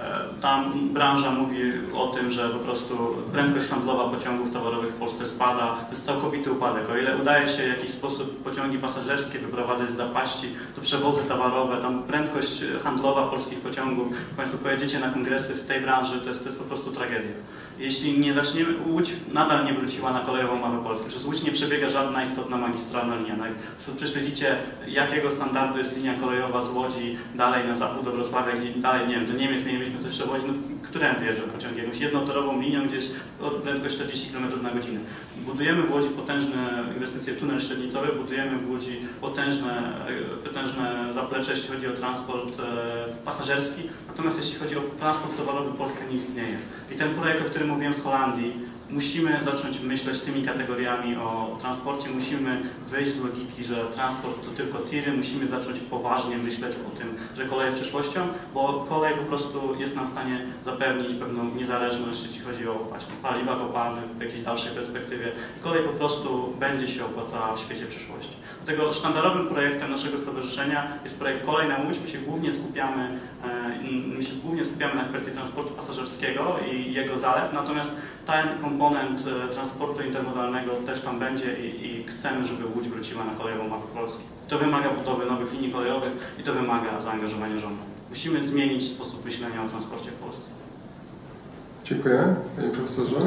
tam branża mówi o tym, że po prostu prędkość handlowa pociągów towarowych w Polsce spada, to jest całkowity upadek. O ile udaje się w jakiś sposób pociągi pasażerskie wyprowadzać z zapaści, to przewozy towarowe, tam prędkość handlowa polskich pociągów, jak Państwo pojedziecie na kongresy w tej branży, to jest, to jest po prostu tragedia. Jeśli nie zaczniemy, Łódź nadal nie wróciła na kolejową mapę Polski. Przez Łódź nie przebiega żadna istotna magistralna linia. Prześledzicie, jakiego standardu jest linia kolejowa z Łodzi dalej na zachód do Wrocławia, gdzie dalej, nie wiem, do Niemiec mielibyśmy coś przewozić, no którędy jeżdżą pociągi? Jakąś jednotorową linią gdzieś prędkość czterdzieści kilometrów na godzinę. Budujemy w Łodzi potężne inwestycje, tunel średnicowy, budujemy w Łodzi potężne, potężne zaplecze, jeśli chodzi o transport pasażerski, natomiast jeśli chodzi o transport towarowy, Polska nie istnieje. I ten projekt, o którym mówiłem z Holandii, musimy zacząć myśleć tymi kategoriami o transporcie, musimy wyjść z logiki, że transport to tylko tiry, musimy zacząć poważnie myśleć o tym, że kolej jest przyszłością, bo kolej po prostu jest nam w stanie zapewnić pewną niezależność, jeśli chodzi o właśnie paliwa kopalne w jakiejś dalszej perspektywie. Kolej po prostu będzie się opłacała w świecie przyszłości. Dlatego sztandarowym projektem naszego stowarzyszenia jest projekt Kolej na Łódź. My się głównie skupiamy, my się głównie skupiamy na kwestii transportu pasażerskiego i jego zalet, natomiast ten komponent transportu intermodalnego też tam będzie i, i chcemy, żeby Łódź wróciła na kolejową mapę Polski. To wymaga budowy nowych linii kolejowych i to wymaga zaangażowania rządu. Musimy zmienić sposób myślenia o transporcie w Polsce. Dziękuję. Panie profesorze?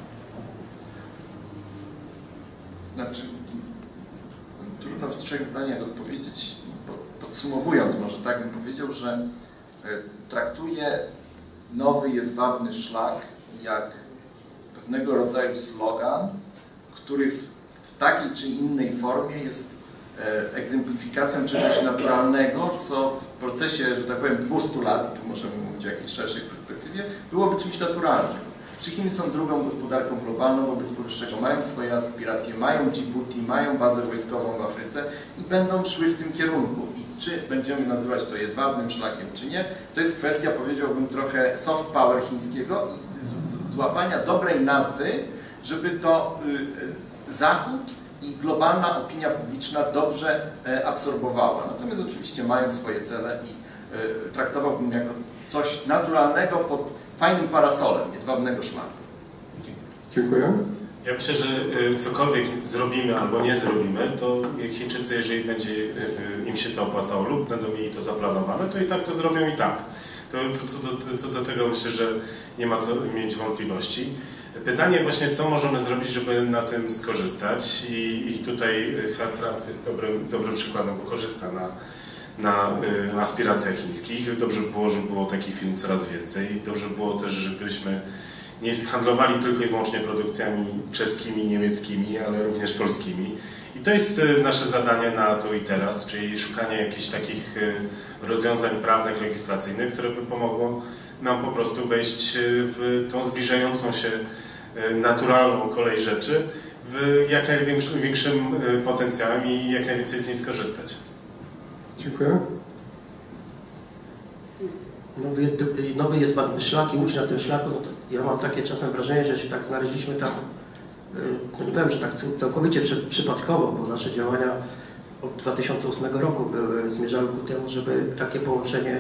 Znaczy, trudno w trzech zdaniach odpowiedzieć, podsumowując może tak bym powiedział, że traktuję nowy jedwabny szlak jak pewnego rodzaju slogan, który w, w takiej czy innej formie jest e, egzemplifikacją czegoś naturalnego, co w procesie, że tak powiem, dwustu lat, tu możemy mówić o jakiejś szerszej perspektywie, byłoby czymś naturalnym. Czy Chiny są drugą gospodarką globalną, wobec powyższego mają swoje aspiracje, mają Djibouti, mają bazę wojskową w Afryce i będą szły w tym kierunku. I czy będziemy nazywać to jedwabnym szlakiem, czy nie, to jest kwestia, powiedziałbym, trochę soft power chińskiego i z, z, złapania dobrej nazwy, żeby to y, Zachód i globalna opinia publiczna dobrze y, absorbowała. Natomiast oczywiście mają swoje cele i y, traktowałbym jako coś naturalnego pod fajnym parasolem jedwabnego szlaku. Dziękuję. Ja myślę, że cokolwiek zrobimy albo nie zrobimy, to jak Chińczycy, jeżeli będzie im się to opłacało lub będą mieli to zaplanowane, to i tak to zrobią i tak. To, to co, do, co do tego myślę, że nie ma co mieć wątpliwości. Pytanie właśnie, co możemy zrobić, żeby na tym skorzystać i, i tutaj Hartrans jest dobrym, dobrym przykładem, bo korzysta na, na y, aspiracjach chińskich. Dobrze by było, żeby było takich firm coraz więcej. Dobrze by było też, żebyśmy nie handlowali tylko i wyłącznie produkcjami czeskimi, niemieckimi, ale również polskimi. I to jest nasze zadanie na tu i teraz, czyli szukanie jakichś takich rozwiązań prawnych, legislacyjnych, które by pomogło nam po prostu wejść w tą zbliżającą się naturalną kolej rzeczy w jak największym potencjałem i jak najwięcej z niej skorzystać. Dziękuję. Nowy, nowy jedwabny szlak i łódź na tym szlaku, no to ja mam takie czasem wrażenie, że się tak znaleźliśmy tam, no nie powiem, że tak całkowicie przy, przypadkowo, bo nasze działania od dwa tysiące ósmego roku były, zmierzały ku temu, żeby takie połączenie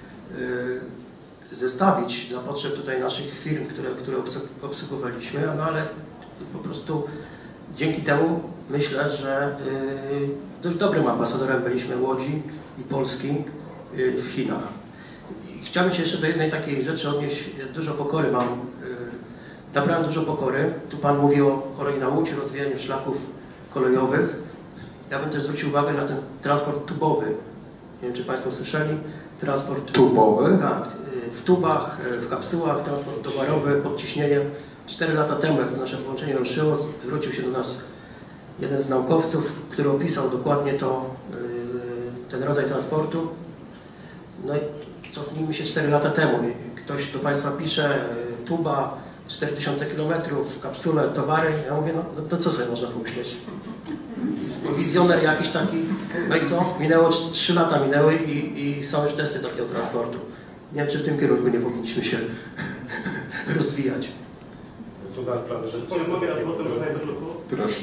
y, zestawić dla potrzeb tutaj naszych firm, które, które obsługowaliśmy, no ale po prostu dzięki temu myślę, że y, dość dobrym ambasadorem byliśmy Łodzi i Polski y, w Chinach. Chciałbym się jeszcze do jednej takiej rzeczy odnieść. Dużo pokory mam, naprawdę dużo pokory. Tu Pan mówi o kolei na Łódź, rozwijaniu szlaków kolejowych. Ja bym też zwrócił uwagę na ten transport tubowy. Nie wiem, czy Państwo słyszeli. Transport tubowy? Tak, w tubach, w kapsułach, transport towarowy pod ciśnieniem. Cztery lata temu, jak to nasze połączenie ruszyło, zwrócił się do nas jeden z naukowców, który opisał dokładnie to, ten rodzaj transportu. No i cofnijmy się cztery lata temu. Ktoś do Państwa pisze, tuba, cztery tysiące kilometrów, kapsule, towary. Ja mówię, no, no to co sobie można pomyśleć? Wizjoner jakiś taki, no i co? Minęło, trzy lata minęły i, i są już testy takiego transportu. Nie wiem, czy w tym kierunku nie powinniśmy się rozwijać. Proszę.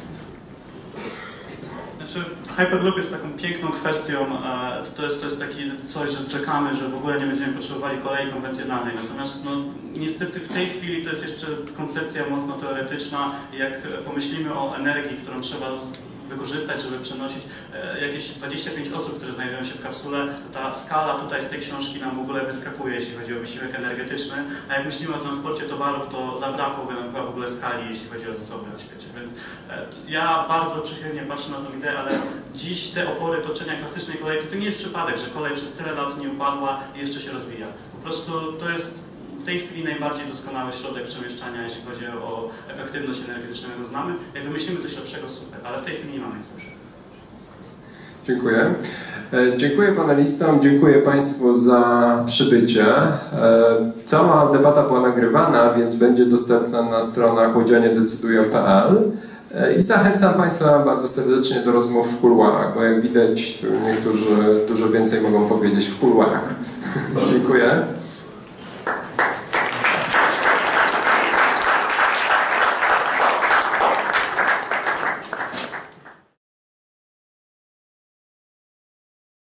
Znaczy, Hyperloop jest taką piękną kwestią, to jest, to jest taki coś, że czekamy, że w ogóle nie będziemy potrzebowali kolei konwencjonalnej, natomiast no, niestety w tej chwili to jest jeszcze koncepcja mocno teoretyczna. Jak pomyślimy o energii, którą trzeba wykorzystać, żeby przenosić jakieś dwadzieścia pięć osób, które znajdują się w kapsule, ta skala tutaj z tej książki nam w ogóle wyskakuje, jeśli chodzi o wysiłek energetyczny, a jak myślimy o transporcie towarów, to zabrakłoby nam chyba w ogóle skali, jeśli chodzi o zasoby na świecie, więc ja bardzo przychylnie patrzę na tę ideę, ale dziś te opory toczenia klasycznej kolei, to, to nie jest przypadek, że kolej przez tyle lat nie upadła i jeszcze się rozwija. Po prostu to jest w tej chwili najbardziej doskonały środek przemieszczania, jeśli chodzi o efektywność energetyczną, jaką znamy. Jak wymyślimy coś lepszego, super, ale w tej chwili nie mamy nic lepszego. Dziękuję. Dziękuję panelistom, dziękuję Państwu za przybycie. Cała debata była nagrywana, więc będzie dostępna na stronach łodzianie decydują kropka p l i zachęcam Państwa bardzo serdecznie do rozmów w kuluarach, bo jak widać niektórzy dużo więcej mogą powiedzieć w kuluarach. Dziękuję.